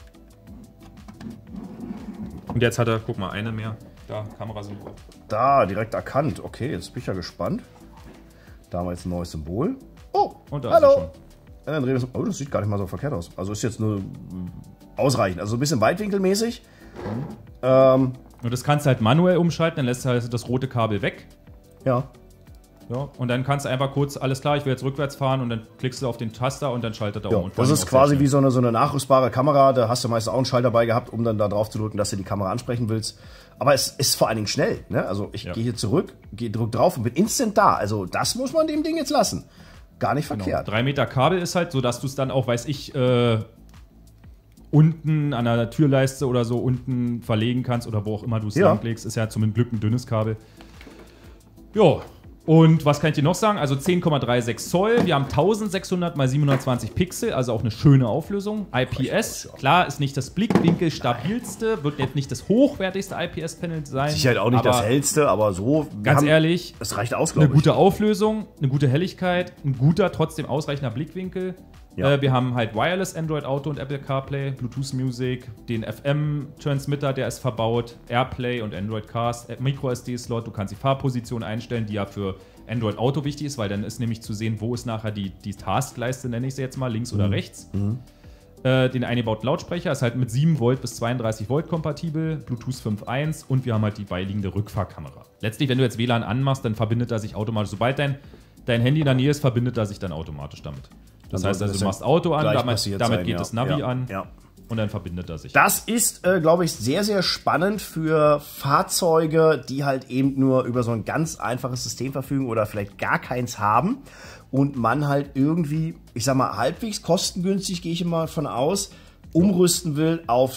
Und jetzt hat er, guck mal, eine mehr. Da, Kamerasymbol. Da, direkt erkannt. Okay, jetzt bin ich ja gespannt. Da haben wir jetzt ein neues Symbol. Oh, und da hallo. ist er schon. Dann drehen wir das sieht gar nicht mal so verkehrt aus. Also ist jetzt nur ausreichend. Also ein bisschen weitwinkelmäßig. Und das kannst du halt manuell umschalten, dann lässt du halt das rote Kabel weg. Ja. Ja, und dann kannst du einfach kurz, alles klar, ich will jetzt rückwärts fahren und dann klickst du auf den Taster und dann schaltet er um. Und das ist quasi wie so eine nachrüstbare Kamera, da hast du meistens auch einen Schalter dabei gehabt, um dann da drauf zu drücken, dass du die Kamera ansprechen willst. Aber es ist vor allen Dingen schnell. Ne? Also ich gehe hier zurück, drück drauf und bin instant da. Also das muss man dem Ding jetzt lassen. Gar nicht verkehrt. 3 Meter Kabel ist halt so, dass du es dann auch, weiß ich, unten an der Türleiste oder so unten verlegen kannst oder wo auch immer du es langlegst. Ist ja zum Glück ein dünnes Kabel. Ja. Und was kann ich dir noch sagen? Also 10,36 Zoll, wir haben 1600 x 720 Pixel, also auch eine schöne Auflösung. IPS, klar, ist nicht das blickwinkelstabilste, wird jetzt nicht das hochwertigste IPS-Panel sein. Sicher auch nicht das hellste, aber so. Ganz ehrlich, es reicht aus, glaube ich. Eine gute Auflösung, eine gute Helligkeit, ein guter, trotzdem ausreichender Blickwinkel. Ja. Wir haben halt Wireless Android Auto und Apple CarPlay, Bluetooth Music, den FM-Transmitter, der ist verbaut, AirPlay und Android Cast, Micro-SD-Slot, du kannst die Fahrposition einstellen, die ja für Android Auto wichtig ist, weil dann ist nämlich zu sehen, wo ist nachher die Taskleiste, nenne ich sie jetzt mal, links oder rechts. Den eingebauten Lautsprecher ist halt mit 7 Volt bis 32 Volt kompatibel, Bluetooth 5.1 und wir haben halt die beiliegende Rückfahrkamera. Letztlich, wenn du jetzt WLAN anmachst, dann verbindet er sich automatisch, sobald dein Handy in der Nähe ist, verbindet er sich dann automatisch damit. Das heißt also, du machst Auto an, damit geht das Navi an und dann verbindet er sich. Das ist, glaube ich, sehr, sehr spannend für Fahrzeuge, die halt eben nur über so ein ganz einfaches System verfügen oder vielleicht gar keins haben und man halt irgendwie, ich sag mal, halbwegs kostengünstig, gehe ich immer von aus, umrüsten will auf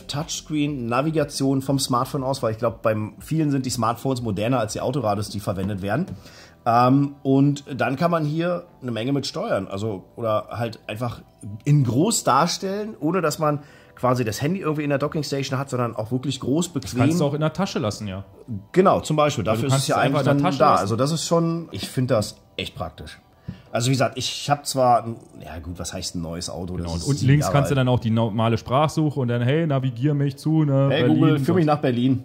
Touchscreen-Navigation vom Smartphone aus, weil ich glaube, bei vielen sind die Smartphones moderner als die Autoradios, die verwendet werden. Und dann kann man hier eine Menge mit steuern. Also, oder halt einfach in groß darstellen, ohne dass man quasi das Handy irgendwie in der Dockingstation hat, sondern auch wirklich groß, bequem. Kannst du auch in der Tasche lassen, ja. Genau, zum Beispiel. Also Dafür ist es ja eigentlich einfach in dann der Tasche da. lassen. Also das ist schon, ich finde das echt praktisch. Also wie gesagt, ich habe zwar, ja gut, was heißt ein neues Auto? Genau. Das ist Und 7 links Jahre kannst du alt. dann auch die normale Sprachsuche und dann, hey, navigier mich zu, ne, Hey Berlin. Google, führ mich nach Berlin.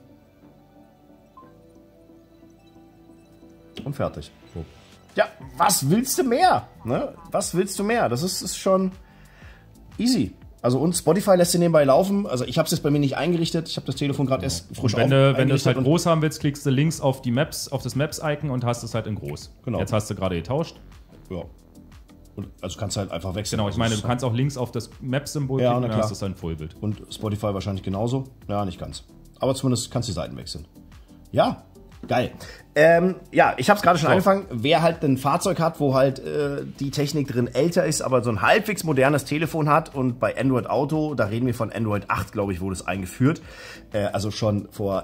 Und fertig. So. Ja, was willst du mehr? Ne? Was willst du mehr? Das ist schon easy. Also und Spotify lässt sie nebenbei laufen. Also ich habe es jetzt bei mir nicht eingerichtet. Ich habe das Telefon gerade erst frisch Wenn du es eingerichtet halt und- groß haben willst, klickst du links auf die Maps, auf das Maps-Icon und hast es halt in groß. Genau. Jetzt hast du gerade getauscht. Ja. Und also kannst du halt einfach wechseln. Genau, ich Also meine, es du kannst auch links auf das Maps-Symbol Ja, klicken na und dann klar. hast du es halt in Vollbild. Und Spotify wahrscheinlich genauso. Ja, nicht ganz. Aber zumindest kannst du die Seiten wechseln. Ja, geil. Ja, ich habe es gerade schon angefangen. Wer halt ein Fahrzeug hat, wo halt die Technik drin älter ist, aber so ein halbwegs modernes Telefon hat und bei Android Auto, da reden wir von Android 8, glaube ich, wurde es eingeführt. Also schon vor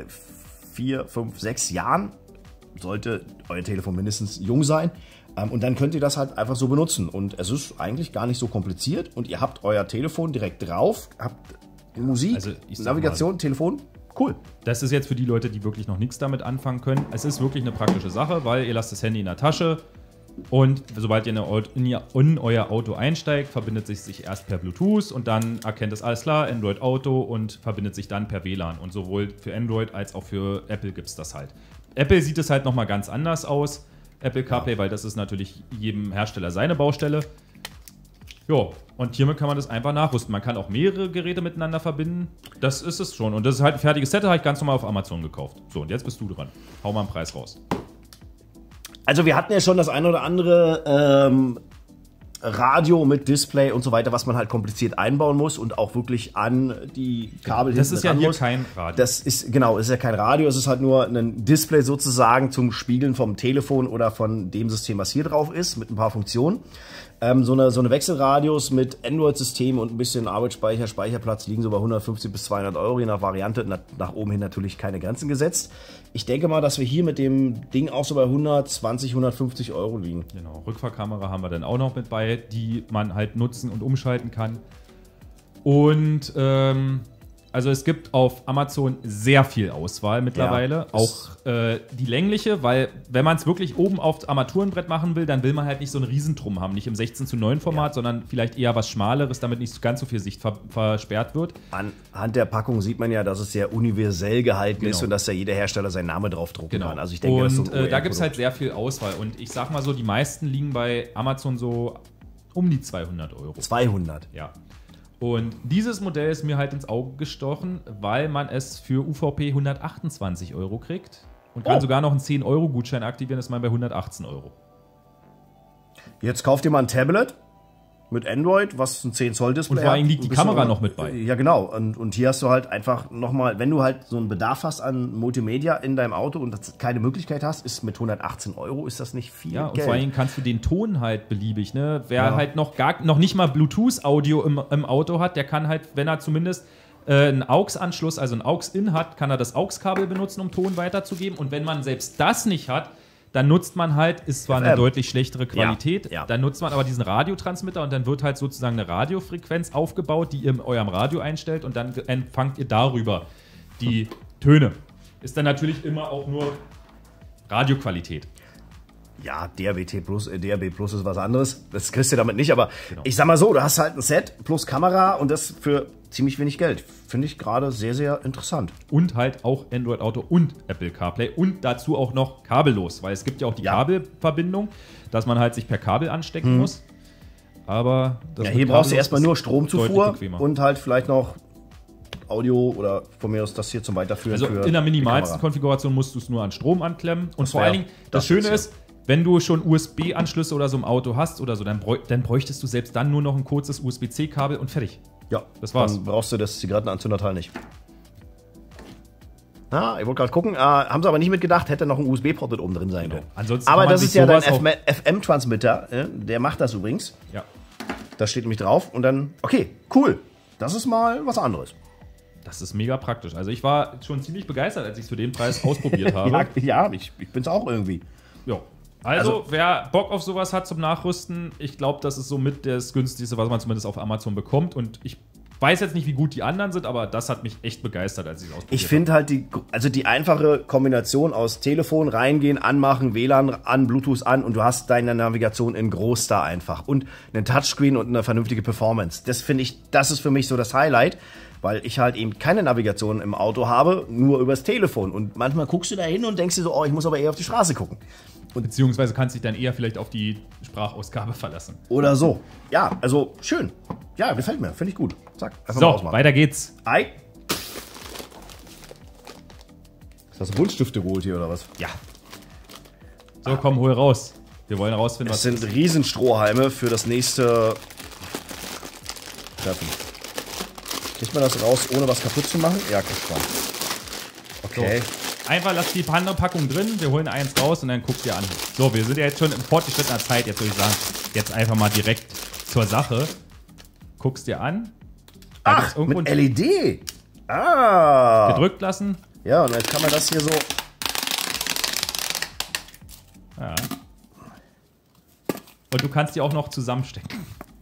4, 5, 6 Jahren sollte euer Telefon mindestens jung sein. Und dann könnt ihr das halt einfach so benutzen. Und es ist eigentlich gar nicht so kompliziert. Und ihr habt euer Telefon direkt drauf, habt Musik, Also, ich sag Navigation, Telefon. Cool. Das ist jetzt für die Leute, die wirklich noch nichts damit anfangen können. Es ist wirklich eine praktische Sache, weil ihr lasst das Handy in der Tasche und sobald ihr in euer Auto einsteigt, verbindet sich erst per Bluetooth und dann erkennt es alles klar, Android Auto und verbindet sich dann per WLAN. Und sowohl für Android als auch für Apple gibt es das halt. Apple sieht es halt nochmal ganz anders aus, Apple CarPlay, weil das ist natürlich jedem Hersteller seine Baustelle. Ja, und hiermit kann man das einfach nachrüsten. Man kann auch mehrere Geräte miteinander verbinden. Das ist es schon. Und das ist halt ein fertiges Set, das habe ich ganz normal auf Amazon gekauft. So, und jetzt bist du dran. Hau mal einen Preis raus. Also wir hatten ja schon das ein oder andere Radio mit Display und so weiter, was man halt kompliziert einbauen muss und auch wirklich an die Kabel Das hinten ist ja ran hier muss. kein Radio. Das ist, genau, es ist ja kein Radio, es ist halt nur ein Display sozusagen zum Spiegeln vom Telefon oder von dem System, was hier drauf ist, mit ein paar Funktionen. So eine Wechselradius mit Android-System und ein bisschen Arbeitsspeicher, Speicherplatz liegen so bei 150 bis 200 Euro, je nach Variante, nach oben hin natürlich keine Grenzen gesetzt. Ich denke mal, dass wir hier mit dem Ding auch so bei 120, 150 Euro liegen. Genau, Rückfahrkamera haben wir dann auch noch mit bei, die man halt nutzen und umschalten kann. Und also es gibt auf Amazon sehr viel Auswahl mittlerweile. Ja, auch die längliche, weil wenn man es wirklich oben auf Armaturenbrett machen will, dann will man halt nicht so einen Riesentrum haben. Nicht im 16:9 Format, sondern vielleicht eher was Schmaleres, damit nicht ganz so viel Sicht versperrt wird. Anhand der Packung sieht man ja, dass es sehr universell gehalten ist Genau. und dass da jeder Hersteller seinen Namen draufdrucken kann. Also ich denke, und das ist so ein da gibt es halt OEM-Produkt. sehr viel Auswahl. Und ich sag mal so, die meisten liegen bei Amazon so um die 200 Euro. 200. Ja. Und dieses Modell ist mir halt ins Auge gestochen, weil man es für UVP 128 Euro kriegt und kann sogar noch einen 10-Euro-Gutschein aktivieren, ist man bei 118 Euro. Jetzt kauft ihr mal ein Tablet mit Android, was ein 10-Zoll-Display Und vor allem hat. liegt die Ein bisschen- Kamera noch mit bei. Ja, genau. Und hier hast du halt einfach nochmal, wenn du halt so einen Bedarf hast an Multimedia in deinem Auto und das keine Möglichkeit hast, ist mit 118 Euro, ist das nicht viel Ja, und Geld. vor allem kannst du den Ton halt beliebig, ne? Wer halt noch nicht mal Bluetooth-Audio im Auto hat, der kann halt, wenn er zumindest einen AUX-Anschluss, also ein AUX-In hat, kann er das AUX-Kabel benutzen, um Ton weiterzugeben. Und wenn man selbst das nicht hat, dann nutzt man halt, ist zwar eine deutlich schlechtere Qualität, ja. dann nutzt man aber diesen Radiotransmitter und dann wird halt sozusagen eine Radiofrequenz aufgebaut, die ihr in eurem Radio einstellt und dann empfangt ihr darüber die Töne. Ist dann natürlich immer auch nur Radioqualität. Ja, DAB Plus ist was anderes. Das kriegst du damit nicht, aber Genau. ich sag mal so, du hast halt ein Set plus Kamera und das für ziemlich wenig Geld. Finde ich gerade sehr, sehr interessant. Und halt auch Android Auto und Apple CarPlay und dazu auch noch kabellos, weil es gibt ja auch die Kabelverbindung, dass man halt sich per Kabel anstecken muss. Aber das Ja, mit hier brauchst du kabellos erstmal ist nur Stromzufuhr deutlich bequemer. und halt vielleicht noch Audio oder von mir aus das hier zum Weiterführen. Also für in der die minimalsten Kamera. Konfiguration musst du es nur an Strom anklemmen. Und Das vor wär allen Dingen, das das Schöne jetzt ist, wenn du schon USB-Anschlüsse oder so im Auto hast oder so, dann bräuchtest du selbst dann nur noch ein kurzes USB-C-Kabel und fertig. Ja, Das war's. Dann brauchst du das Zigarettenanzünderteil nicht. Ah, ich wollte gerade gucken, haben sie aber nicht mitgedacht, hätte noch ein USB-Port mit oben drin sein können. Ansonsten Aber kann man das sich ist ja dein sowas auch- FM-Transmitter, der macht das übrigens. Ja. Da steht nämlich drauf und dann, okay, cool. Das ist mal was anderes. Das ist mega praktisch. Also ich war schon ziemlich begeistert, als ich es für den Preis ausprobiert habe. Ja, ich bin's auch irgendwie. Ja. Also, wer Bock auf sowas hat zum Nachrüsten, ich glaube, das ist somit das günstigste, was man zumindest auf Amazon bekommt. Und ich weiß jetzt nicht, wie gut die anderen sind, aber das hat mich echt begeistert, als ich es ausprobiert habe. Ich finde halt die einfache Kombination aus Telefon reingehen, anmachen, WLAN an, Bluetooth an und du hast deine Navigation in groß da einfach. Und einen Touchscreen und eine vernünftige Performance. Das finde ich, das ist für mich so das Highlight, weil ich halt eben keine Navigation im Auto habe, nur übers Telefon. Und manchmal guckst du da hin und denkst dir so, oh, ich muss aber eher auf die Straße gucken. Beziehungsweise kannst dich dann eher vielleicht auf die Sprachausgabe verlassen. Oder so. Ja, also schön. Ja, gefällt mir. Finde ich gut. Zack, einfach So, mal ausmachen. weiter geht's. Ei. Hast du Buntstifte geholt hier oder was? Ja. So, komm, hol raus. Wir wollen herausfinden, Das was sind Riesenstrohhalme für das nächste Treffen. Kriegt man das raus, ohne was kaputt zu machen? Ja, kriegt man. Okay. So. Einfach lass die andere Packung drin, wir holen eins raus und dann guckt ihr an. So, wir sind ja jetzt schon in fortgeschrittener Zeit. Jetzt würde ich sagen, jetzt einfach mal direkt zur Sache. Guckst dir an. Ach, mit LED. Ah. Gedrückt lassen. Ja, und jetzt kann man das hier so... Ja. Und du kannst die auch noch zusammenstecken.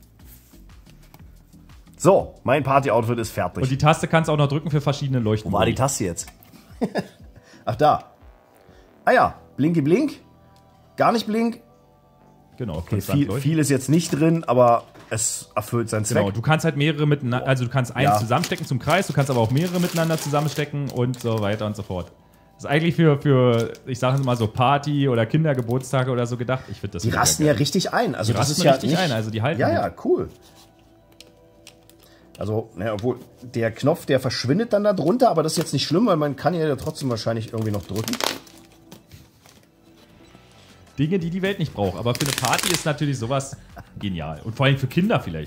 So, mein Party-Outfit ist fertig. Und die Taste kannst du auch noch drücken für verschiedene Leuchten. Wo war die Taste jetzt? Ach, da. Ah ja, Blinky Blink. Gar nicht Blink. Genau. Okay, viel ist jetzt nicht drin, aber es erfüllt seinen Zweck. Genau, du kannst halt mehrere miteinander, also du kannst eins zusammenstecken zum Kreis, du kannst aber auch mehrere miteinander zusammenstecken und so weiter und so fort. Das ist eigentlich für ich sage mal so Party oder Kindergeburtstage oder so gedacht. Ich finde das. Die rasten ja richtig ein. Also die das rasten ist ja richtig nicht, ein, also die halten. Ja, cool. Also, naja, obwohl der Knopf, der verschwindet dann da drunter, aber das ist jetzt nicht schlimm, weil man kann ja trotzdem wahrscheinlich irgendwie noch drücken. Dinge, die die Welt nicht braucht. Aber für eine Party ist natürlich sowas genial. Und vor allem für Kinder vielleicht.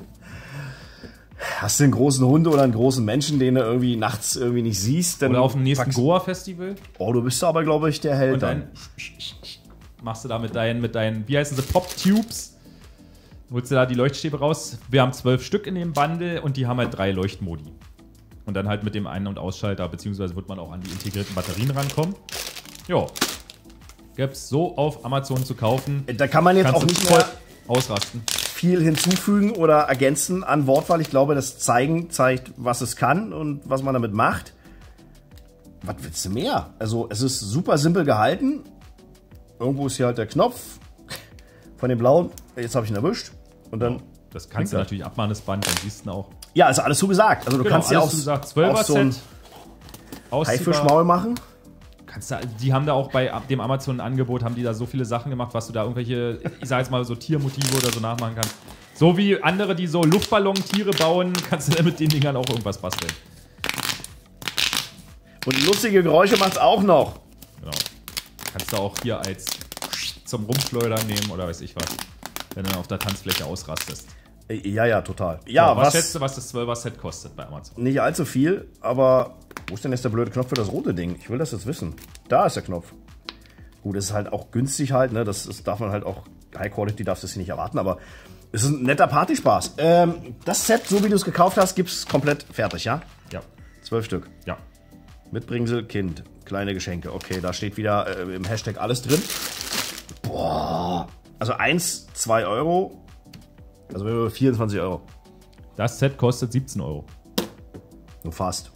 Hast du einen großen Hund oder einen großen Menschen, den du irgendwie nachts irgendwie nicht siehst? Dann oder auf dem nächsten Goa-Festival. Oh, du bist aber, glaube ich, der Held. Und dann machst du da mit deinen, wie heißen sie, Pop-Tubes. Holst du da die Leuchtstäbe raus. Wir haben 12 Stück in dem Bundle und die haben halt 3 Leuchtmodi. Und dann halt mit dem Ein- und Ausschalter, beziehungsweise wird man auch an die integrierten Batterien rankommen. Jo. Gibt's so auf Amazon zu kaufen. Da kann man jetzt auch nicht mehr ausrasten. Viel hinzufügen oder ergänzen an Wortwahl. Ich glaube, das zeigt, was es kann und was man damit macht. Was willst du mehr? Also, es ist super simpel gehalten. Irgendwo ist hier halt der Knopf von dem blauen. Jetzt habe ich ihn erwischt. Und dann. Das kannst du natürlich abmachen, das Band, dann siehst du auch. Ja, also alles so gesagt. Also, du kannst ja auch so ein Haifischmaul machen. Die haben da auch bei dem Amazon-Angebot, haben die da so viele Sachen gemacht, was du da irgendwelche, ich sag jetzt mal so Tiermotive oder so nachmachen kannst. So wie andere, die so Luftballon-Tiere bauen, kannst du dann mit den Dingern auch irgendwas basteln. Und lustige Geräusche macht's auch noch. Genau. Kannst du auch hier als zum Rumschleudern nehmen oder weiß ich was, wenn du dann auf der Tanzfläche ausrastest. Ja, total. Ja, so, was schätzt du, was das 12er-Set kostet bei Amazon? Nicht allzu viel, aber wo ist denn jetzt der blöde Knopf für das rote Ding? Ich will das jetzt wissen. Da ist der Knopf. Gut, es ist halt auch günstig halt, ne? Das darf man halt auch, High Quality darfst du das hier nicht erwarten, aber es ist ein netter Partyspaß. Das Set, so wie du es gekauft hast, gibt's komplett fertig, ja? Ja. 12 Stück. Ja. Mitbringsel, Kind, kleine Geschenke. Okay, da steht wieder im Hashtag alles drin. Boah. Also 2 Euro. Also 24 Euro. Das Set kostet 17 Euro. Nur fast.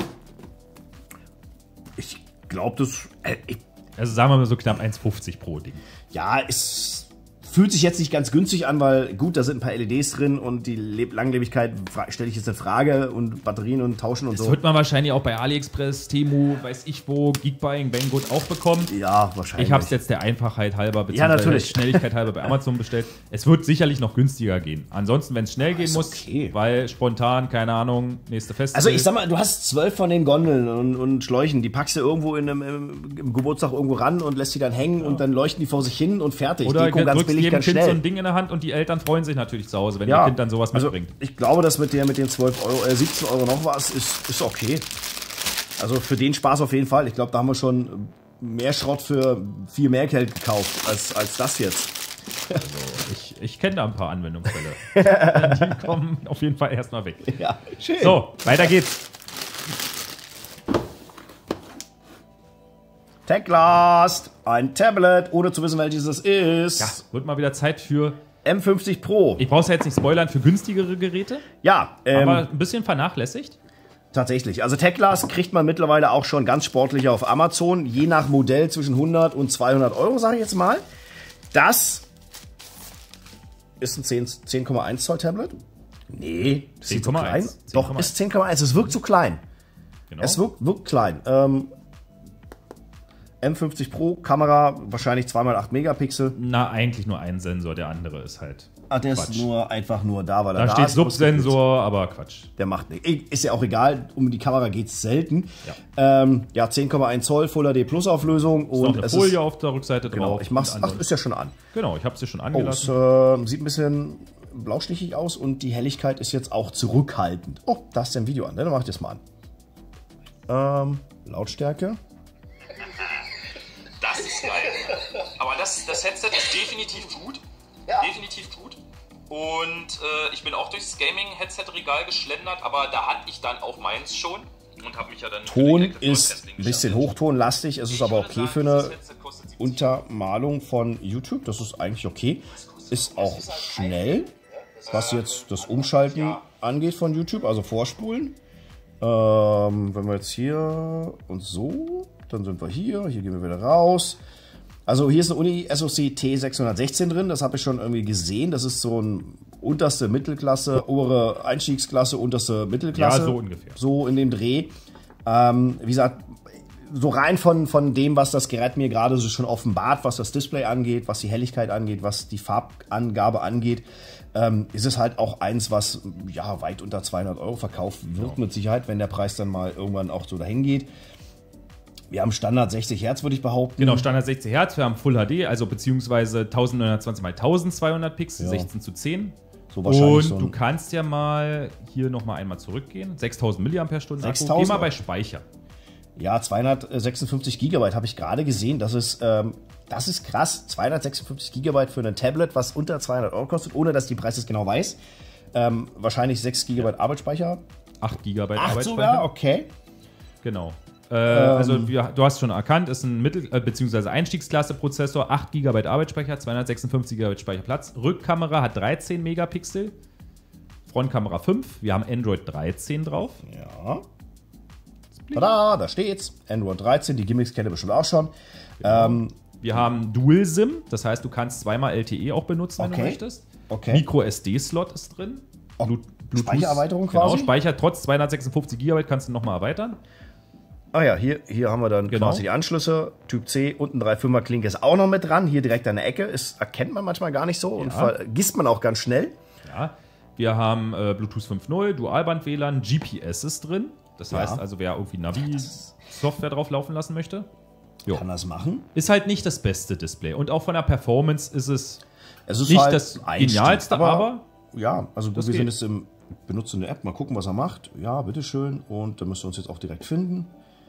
Ich glaube, das... Also sagen wir mal so knapp 1,50 pro Ding. Ja, es fühlt sich jetzt nicht ganz günstig an, weil gut, da sind ein paar LEDs drin und die Langlebigkeit stelle ich jetzt in Frage und Batterien und Tauschen und so. Das wird man wahrscheinlich auch bei AliExpress, Temu, weiß ich wo, Geekbuying, Banggood auch bekommen. Ja, wahrscheinlich. Ich habe es jetzt der Einfachheit halber, beziehungsweise natürlich. Schnelligkeit halber bei Amazon bestellt. Es wird sicherlich noch günstiger gehen. Ansonsten, wenn es schnell gehen muss, weil spontan, keine Ahnung, nächste Festival. Also ich sag mal, du hast 12 von den Gondeln und Schläuchen, die packst du irgendwo im Geburtstag irgendwo ran und lässt die dann hängen und dann leuchten die vor sich hin und fertig. Oder die kommen ganz billig, jedem ganz Kind schnell. so ein Ding in der Hand und die Eltern freuen sich natürlich zu Hause, wenn ihr Kind dann sowas mitbringt. Ich glaube, dass mit den 12 Euro, 17 Euro noch was ist okay. Also für den Spaß auf jeden Fall. Ich glaube, da haben wir schon mehr Schrott für viel mehr Geld gekauft als das jetzt. Also ich kenne da ein paar Anwendungsfälle. Die kommen auf jeden Fall erstmal weg. Ja, schön. So, weiter geht's. TechLast, ein Tablet, ohne zu wissen, welches es ist. Ja, wird mal wieder Zeit für... M50 Pro. Ich brauche es ja jetzt nicht spoilern für günstigere Geräte, Ja, aber ein bisschen vernachlässigt. tatsächlich. Also TechLast kriegt man mittlerweile auch schon ganz sportlich auf Amazon, je nach Modell zwischen 100 und 200 Euro, sage ich jetzt mal. Das ist ein 10,1 Zoll Tablet. Nee, das ist zu klein. 10,1. Doch, ist 10,1. Es wirkt zu klein. Genau. Es wirkt klein. M50 Pro, Kamera wahrscheinlich 2x8 Megapixel. Na, eigentlich nur ein Sensor, der andere ist halt Der Quatsch. ist einfach nur da, weil er Da steht ist. Subsensor, aber Quatsch. Der macht nichts. Ist ja auch egal, um die Kamera geht es selten. Ja. 10,1 Zoll, Full HD Plus Auflösung. Ist noch eine Folie auf der Rückseite Genau, drauf. ich mach's. Und Ach, ist ja schon an. Genau, ich habe sie schon Oh, angelassen. es sieht ein bisschen blaustichig aus und die Helligkeit ist jetzt auch zurückhaltend. Oh, da ist ja ein Video an. Dann mach ich das mal an. Lautstärke. Das ist geil. Aber das Headset ist definitiv gut. Ja. Definitiv gut. Und ich bin auch durchs Gaming-Headset-Regal geschlendert, aber da hatte ich dann auch meins schon. Und habe mich ja dann Ton ist ein bisschen hochtonlastig. Es ist aber okay für eine Untermalung von YouTube. Das ist eigentlich okay. Ist auch schnell, was jetzt das Umschalten angeht von YouTube, also vorspulen. Wenn wir jetzt hier und so, dann sind wir hier gehen wir wieder raus. Also hier ist eine Uni SoC T616 drin, das habe ich schon irgendwie gesehen. Das ist so ein unterste Mittelklasse, obere Einstiegsklasse, unterste Mittelklasse. Ja, so ungefähr. So in dem Dreh. Wie gesagt, so rein von dem, was das Gerät mir gerade so schon offenbart, was das Display angeht, was die Helligkeit angeht, was die Farbangabe angeht, ist es halt auch eins, was ja weit unter 200 Euro verkauft wird mit Sicherheit, wenn der Preis dann mal irgendwann auch so dahin geht. Wir haben Standard 60 Hertz, würde ich behaupten. Genau, Standard 60 Hertz, wir haben Full HD, also beziehungsweise 1920 x 1200 Pixel, 16:10. So wahrscheinlich und so ein- du kannst ja mal hier nochmal einmal zurückgehen. 6000 mAh Akku. 6000? Geh mal bei Speicher. Ja, 256 GB habe ich gerade gesehen. Das ist krass. 256 GB für ein Tablet, was unter 200 Euro kostet, ohne dass ich die Preise genau weiß. Wahrscheinlich 6 GB Arbeitsspeicher. 8 GB 8 Arbeitsspeicher. sogar, okay. Genau. Also du hast schon erkannt, ist ein bzw. Einstiegsklasse-Prozessor, 8 GB Arbeitsspeicher, 256 GB Speicherplatz. Rückkamera hat 13 Megapixel, Frontkamera 5. Wir haben Android 13 drauf. Ja. Tada, da steht's. Android 13, die Gimmicks kennt ihr bestimmt auch schon. Wir haben Dual SIM, das heißt, du kannst zweimal LTE auch benutzen, wenn du Okay. möchtest. Okay. Micro SD-Slot ist drin. Bluetooth, Speichererweiterung genau, quasi? Speicher trotz 256 GB kannst du nochmal erweitern. Ah ja, hier haben wir dann Genau. quasi die Anschlüsse. Typ C und ein 3,5er Klinke ist auch noch mit dran. Hier direkt an der Ecke. Erkennt man manchmal gar nicht so und vergisst man auch ganz schnell. Ja, wir haben Bluetooth 5.0, Dualband-WLAN, GPS ist drin. Das heißt also, wer irgendwie Navi-Software drauf laufen lassen möchte, Kann das machen. ist halt nicht das beste Display. Und auch von der Performance ist es Es ist nicht halt das Einstieg, genialste, aber ja, also das wir geht. sind jetzt benutzen eine App. Mal gucken, was er macht. Ja, bitteschön. Und dann müssen wir uns jetzt auch direkt finden.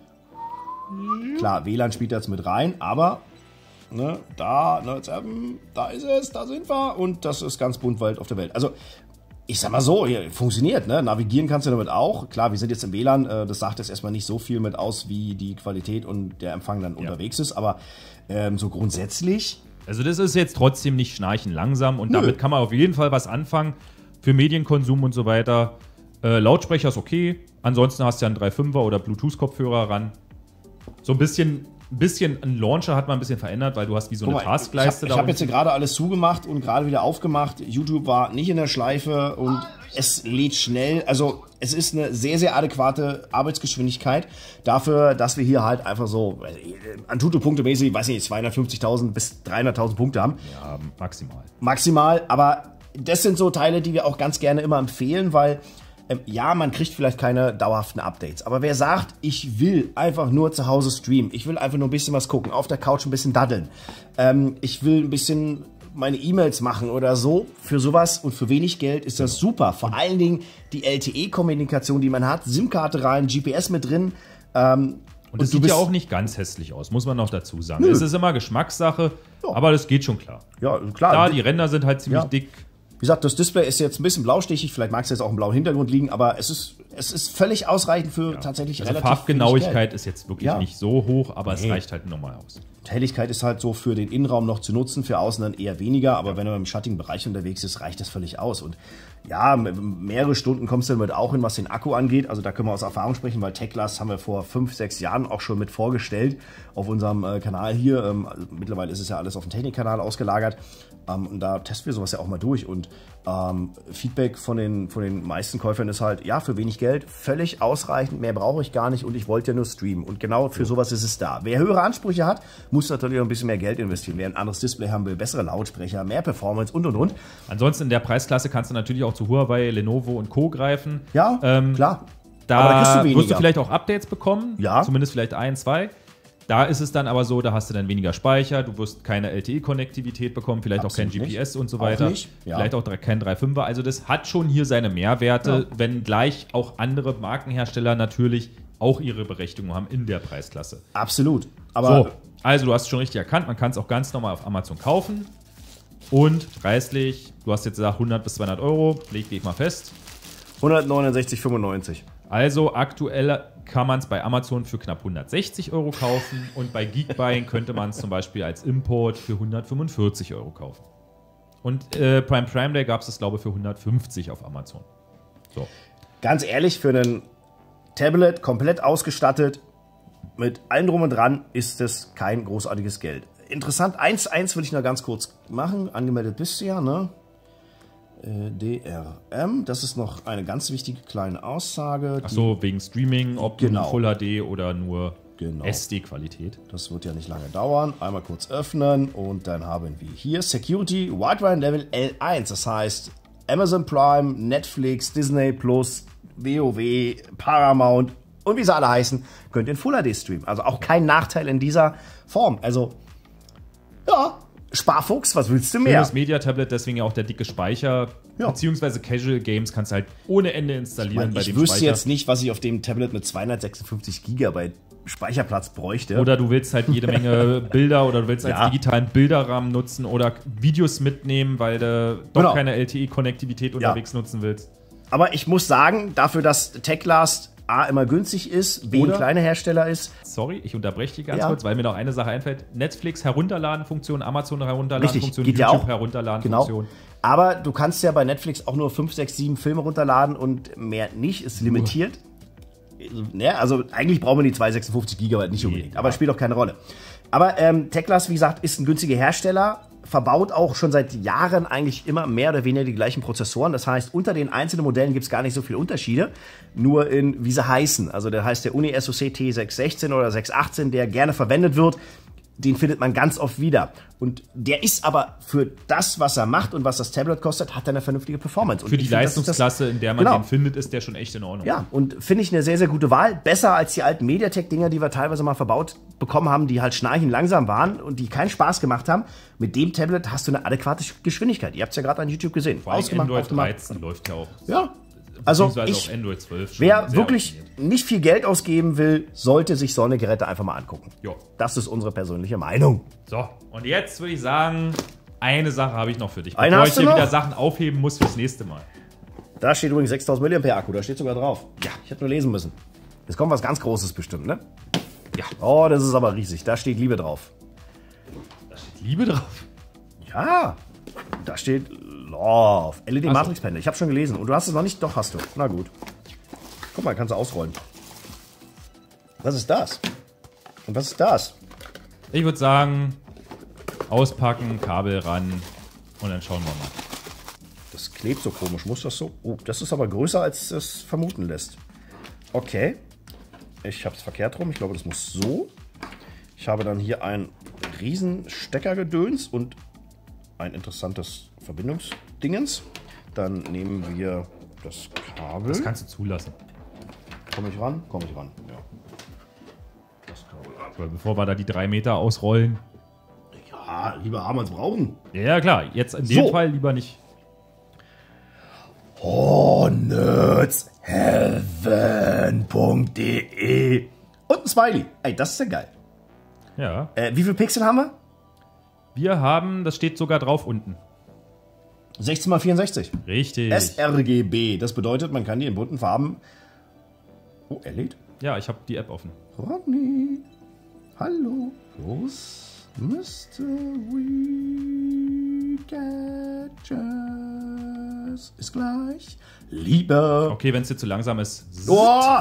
Klar, WLAN spielt jetzt mit rein, aber da ist es, da sind wir. Und das ist ganz bunt weit auf der Welt. Also, ich sag mal so, hier, funktioniert, ne? Navigieren kannst du damit auch. Klar, wir sind jetzt im WLAN, das sagt jetzt erstmal nicht so viel mit aus, wie die Qualität und der Empfang dann unterwegs ist, aber so grundsätzlich. also das ist jetzt trotzdem nicht schnarchenlangsam und damit kann man auf jeden Fall was anfangen für Medienkonsum und so weiter. Lautsprecher ist okay. Ansonsten hast du ja einen 3.5er oder Bluetooth-Kopfhörer ran. So ein bisschen ein Launcher hat man ein bisschen verändert, weil du hast wie so eine Taskleiste Ich hab jetzt hier gerade alles zugemacht und gerade wieder aufgemacht. YouTube war nicht in der Schleife und es lädt schnell. Also es ist eine sehr, sehr adäquate Arbeitsgeschwindigkeit dafür, dass wir hier halt einfach so Antutu-Punkte mäßig, weiß nicht, 250.000 bis 300.000 Punkte haben. Ja, maximal. Maximal, aber das sind so Teile, die wir auch ganz gerne immer empfehlen, weil ja, man kriegt vielleicht keine dauerhaften Updates, aber wer sagt, ich will einfach nur zu Hause streamen, ich will einfach nur ein bisschen was gucken, auf der Couch ein bisschen daddeln, ich will ein bisschen meine E-Mails machen oder so, für sowas und für wenig Geld ist das super. Vor allen Dingen die LTE-Kommunikation, die man hat, SIM-Karte rein, GPS mit drin. Und das sieht ja auch nicht ganz hässlich aus, muss man noch dazu sagen. Es ist immer Geschmackssache, aber das geht schon klar. Ja, klar. Klar, die Ränder sind halt ziemlich dick. Wie gesagt, das Display ist jetzt ein bisschen blaustichig, vielleicht mag es jetzt auch im blauen Hintergrund liegen, aber es ist es ist völlig ausreichend für tatsächlich Also relativ Farbgenauigkeit ist jetzt wirklich Ja. nicht so hoch, aber es reicht halt normal aus. Helligkeit ist halt so für den Innenraum noch zu nutzen, für außen dann eher weniger, aber wenn er im schattigen Bereich unterwegs ist, reicht das völlig aus. Und ja, mehrere Stunden kommst du damit auch hin, was den Akku angeht. Also da können wir aus Erfahrung sprechen, weil Techlast haben wir vor 5, 6 Jahren auch schon mit vorgestellt auf unserem Kanal hier. Also mittlerweile ist es ja alles auf dem Technikkanal ausgelagert. Und da testen wir sowas ja auch mal durch. Und Feedback von den meisten Käufern ist halt, ja, für wenig Geld, völlig ausreichend, mehr brauche ich gar nicht und ich wollte ja nur streamen. Und genau für sowas ist es da. Wer höhere Ansprüche hat, muss natürlich auch ein bisschen mehr Geld investieren. Wer ein anderes Display haben will, bessere Lautsprecher, mehr Performance und. Ansonsten in der Preisklasse kannst du natürlich auch zu Huawei, Lenovo und Co. greifen. Ja, klar. Da Aber da kriegst du weniger. wirst du vielleicht auch Updates bekommen, Ja. zumindest vielleicht 1, 2. Da ist es dann aber so, da hast du dann weniger Speicher, du wirst keine LTE-Konnektivität bekommen, vielleicht Absolut auch kein GPS nicht. und so Auch weiter. nicht, ja. Vielleicht auch kein 3.5er. Also das hat schon hier seine Mehrwerte, wenn gleich auch andere Markenhersteller natürlich auch ihre Berechtigung haben in der Preisklasse. Absolut. Aber So, also du hast es schon richtig erkannt, man kann es auch ganz normal auf Amazon kaufen. Und preislich, du hast jetzt gesagt 100 bis 200 Euro, leg dich mal fest. 169,95. Also aktuell kann man es bei Amazon für knapp 160 Euro kaufen und bei Geekbuying könnte man es zum Beispiel als Import für 145 Euro kaufen. Und Prime Day gab es das, glaube ich, für 150 auf Amazon. So. Ganz ehrlich, für ein Tablet komplett ausgestattet, mit allem drum und dran, ist es kein großartiges Geld. Interessant, 1.1 will ich noch ganz kurz machen. Angemeldet bist du ja, ne? DRM, das ist noch eine ganz wichtige kleine Aussage. Achso, wegen Streaming, ob Genau. Full HD oder nur Genau. SD-Qualität. Das wird ja nicht lange dauern. Einmal kurz öffnen und dann haben wir hier Security Wideband Level L1. Das heißt Amazon Prime, Netflix, Disney Plus, WoW, Paramount und wie sie alle heißen, könnt ihr in Full HD streamen. Also auch kein Nachteil in dieser Form. Also, ja, Sparfuchs, was willst du mehr? Schönes Media-Tablet, deswegen ja auch der dicke Speicher. Ja. Beziehungsweise Casual Games kannst du halt ohne Ende installieren bei Ich dem wüsste Speicher. jetzt nicht, was ich auf dem Tablet mit 256 GB Speicherplatz bräuchte. Oder du willst halt jede Menge Bilder oder du willst als Ja. digitalen Bilderrahmen nutzen oder Videos mitnehmen, weil du doch Genau. keine LTE-Konnektivität unterwegs nutzen willst. Aber ich muss sagen, dafür, dass Techlast A immer günstig ist, B ein Oder- kleiner Hersteller ist, Sorry, ich unterbreche dich ganz Ja. kurz, weil mir noch eine Sache einfällt. Netflix Herunterladen-Funktion, Amazon Herunterladen-Funktion, geht ja YouTube auch. Herunterladen-Funktion. Genau. Aber du kannst ja bei Netflix auch nur 5, 6, 7 Filme runterladen und mehr nicht, ist limitiert. Ja, also eigentlich brauchen wir die 256 GB nicht unbedingt, aber spielt auch keine Rolle. Aber Techlast, wie gesagt, ist ein günstiger Hersteller, verbaut auch schon seit Jahren eigentlich immer mehr oder weniger die gleichen Prozessoren. Das heißt, unter den einzelnen Modellen gibt es gar nicht so viele Unterschiede, nur in, wie sie heißen. Also der heißt der Uni SoC T616 oder 618, der gerne verwendet wird. Den findet man ganz oft wieder. Und der ist aber für das, was er macht und was das Tablet kostet, hat er eine vernünftige Performance. Und Für die ich finde, das ist Leistungsklasse, in der man Genau. den findet, ist der schon echt in Ordnung. ja, und finde ich eine sehr, sehr gute Wahl. Besser als die alten MediaTek-Dinger, die wir teilweise mal verbaut bekommen haben, die halt schnarchen langsam waren und die keinen Spaß gemacht haben. Mit dem Tablet hast du eine adäquate Geschwindigkeit. Ihr habt es ja gerade an YouTube gesehen. Vor allem Ausgemacht, Android aufgemacht. 13 läuft ja auch. Ja, also Beziehungsweise auch Android 12 schon wer sehr wirklich optimiert. nicht viel Geld ausgeben will, sollte sich so eine Geräte einfach mal angucken. Jo. Das ist unsere persönliche Meinung. So, und jetzt würde ich sagen, eine Sache habe ich noch für dich, Eine bevor hast ich du hier noch? wieder Sachen aufheben muss fürs nächste Mal. Da steht übrigens 6000 mAh Akku, da steht sogar drauf. Ja, ich hätte nur lesen müssen. Jetzt kommt was ganz Großes bestimmt, ne? Ja. Oh, das ist aber riesig. Da steht Liebe drauf. Da steht Liebe drauf. Ja, da steht Love. LED Ach so. Matrix Panel. Ich habe schon gelesen. Und du hast es noch nicht? Doch, hast du. Na gut. Guck mal, kannst du ausrollen. Was ist das? Und was ist das? Ich würde sagen, auspacken, Kabel ran und dann schauen wir mal. Das klebt so komisch. Muss das so? Oh, das ist aber größer, als es vermuten lässt. Okay. Ich habe es verkehrt rum. Ich glaube, das muss so. Ich habe dann hier ein riesen Steckergedöns und ein interessantes Verbindungsdingens. Dann nehmen wir das Kabel. Das kannst du zulassen. Komme ich ran? Komme ich ran. Ja. Das Kabel ab. Weil bevor wir da die 3 Meter ausrollen. Ja, lieber haben als brauchen. Ja, klar, jetzt in dem So. Fall lieber nicht. Nerdsheaven.de und ein Smiley. Ey, das ist ja geil. Ja. Wie viel Pixel haben wir? Wir haben, das steht sogar drauf unten. 16 x 64. Richtig. sRGB. Das bedeutet, man kann die in bunten Farben Oh, er lädt. Ja, ich habe die App offen. Ronny, hallo. Los, Mystery Gadgets ist gleich Liebe. Okay, wenn es dir zu langsam ist. Oh!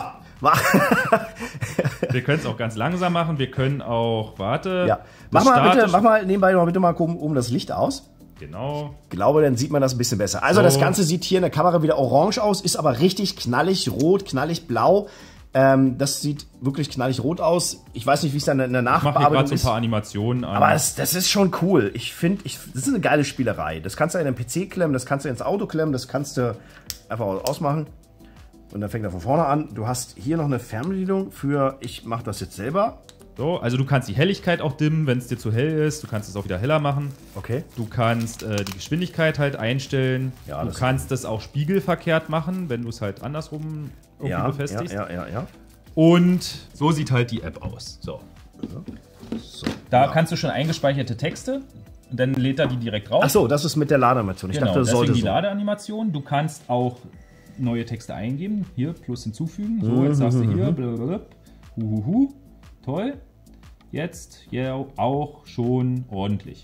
Wir können es auch ganz langsam machen. Wir können auch, warte. Ja. Mach mal nebenbei noch bitte mal oben das Licht aus. Genau. Ich glaube, dann sieht man das ein bisschen besser. Also das Ganze sieht hier in der Kamera wieder orange aus, ist aber richtig knallig rot, knallig blau. Das sieht wirklich knallig rot aus. Ich weiß nicht, wie es dann in der Nachbearbeitung ist. So ein paar Animationen an. Aber das ist schon cool. Ich finde, das ist eine geile Spielerei. Das kannst du in den PC klemmen, das kannst du ins Auto klemmen, das kannst du einfach ausmachen. Und dann fängt er von vorne an. Du hast hier noch eine Fernbedienung für, ich mache das jetzt selber. So, also du kannst die Helligkeit auch dimmen, wenn es dir zu hell ist. Du kannst es auch wieder heller machen. Okay. Du kannst die Geschwindigkeit halt einstellen. Ja, du kannst das auch spiegelverkehrt machen, wenn du es halt andersrum irgendwie befestigst. Ja. Und so sieht halt die App aus. So. Da kannst du schon eingespeicherte Texte und dann lädt er die direkt raus. Achso, das ist mit der Ladeanimation. Ich dachte, das sollte die Ladeanimation. Du kannst auch neue Texte eingeben. Hier, plus hinzufügen. So, jetzt sagst du hier, blablabla. Toll. Jetzt ja auch schon ordentlich.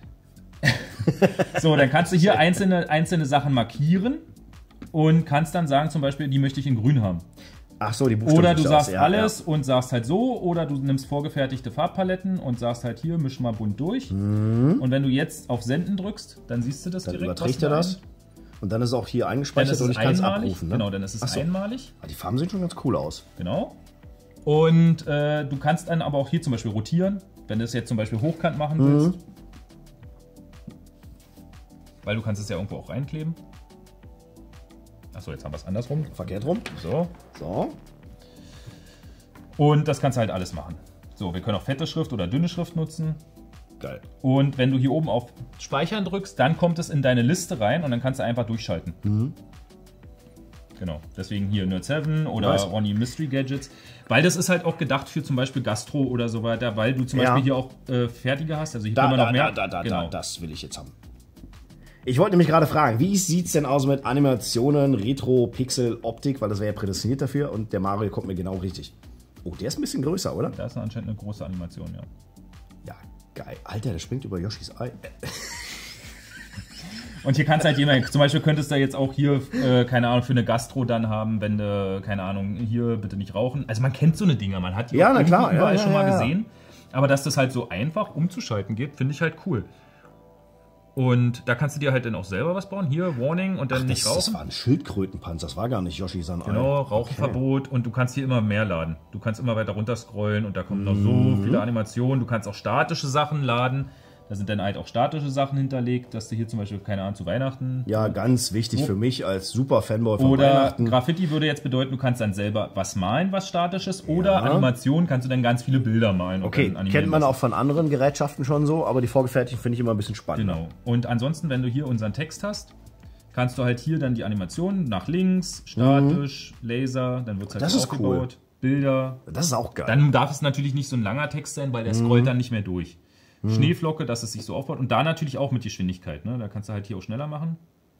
So, dann kannst du hier einzelne Sachen markieren und kannst dann sagen, zum Beispiel, die möchte ich in grün haben. Ach so, die Buchstaben. Oder du sagst alles und sagst halt so, oder du nimmst vorgefertigte Farbpaletten und sagst halt hier, misch mal bunt durch. Und wenn du jetzt auf Senden drückst, dann siehst du das dann direkt. Dann überträgt er das. Und dann ist es auch hier eingespeichert und ich kann es abrufen. Ne? Genau, dann ist es einmalig. Die Farben sehen schon ganz cool aus. Genau. Und du kannst dann aber auch hier zum Beispiel rotieren, wenn du es jetzt zum Beispiel hochkant machen willst. Weil du kannst es ja irgendwo auch reinkleben. Achso, jetzt haben wir es andersrum. Verkehrt rum. So. Und das kannst du halt alles machen. So, wir können auch fette Schrift oder dünne Schrift nutzen. Geil. Und wenn du hier oben auf Speichern drückst, dann kommt es in deine Liste rein und dann kannst du einfach durchschalten. Genau, deswegen hier Nerd7 oder Ronny Mystery Gadgets. Weil das ist halt auch gedacht für zum Beispiel Gastro oder so weiter, weil du zum Beispiel hier auch fertige hast. Also hier können wir noch mehr. Das will ich jetzt haben. Ich wollte nämlich gerade fragen, wie sieht es denn aus mit Animationen, Retro, Pixel, Optik, weil das wäre ja prädestiniert dafür und der Mario kommt mir genau richtig. Oh, der ist ein bisschen größer, oder? Da ist anscheinend eine große Animation, ja. Ja, geil. Alter, der springt über Yoshis Ei. Und hier kannst du halt jemand, zum Beispiel könntest du jetzt auch hier, keine Ahnung, für eine Gastro dann haben, wenn du, keine Ahnung, hier bitte nicht rauchen. Also man kennt so eine Dinger, man hat die überall schon mal gesehen. Aber dass das halt so einfach umzuschalten geht, finde ich halt cool. Und da kannst du dir halt dann auch selber was bauen. Hier, Warning und dann nicht rauchen. Das war ein Schildkrötenpanzer, das war gar nicht Yoshi-san Ei. Genau, Rauchverbot und du kannst hier immer mehr laden. Du kannst immer weiter runter scrollen und da kommen noch so viele Animationen. Du kannst auch statische Sachen laden. Da sind dann halt auch statische Sachen hinterlegt, dass du hier zum Beispiel, keine Ahnung, zu Weihnachten... Ja, ganz wichtig für mich als super Fanboy von Weihnachten. Oder Graffiti würde jetzt bedeuten, du kannst dann selber was malen, was statisches. Oder Animation kannst du dann ganz viele Bilder malen. Okay, kennt man auch von anderen Gerätschaften schon so, aber die vorgefertigten finde ich immer ein bisschen spannend. Genau. Und ansonsten, wenn du hier unseren Text hast, kannst du halt hier dann die Animation nach links, statisch, Laser, dann wird es halt das ist aufgebaut, Bilder. Das ist auch geil. Dann darf es natürlich nicht so ein langer Text sein, weil der scrollt dann nicht mehr durch. Schneeflocke, dass es sich so aufbaut. Und da natürlich auch mit Geschwindigkeit. Ne? Da kannst du halt hier auch schneller machen.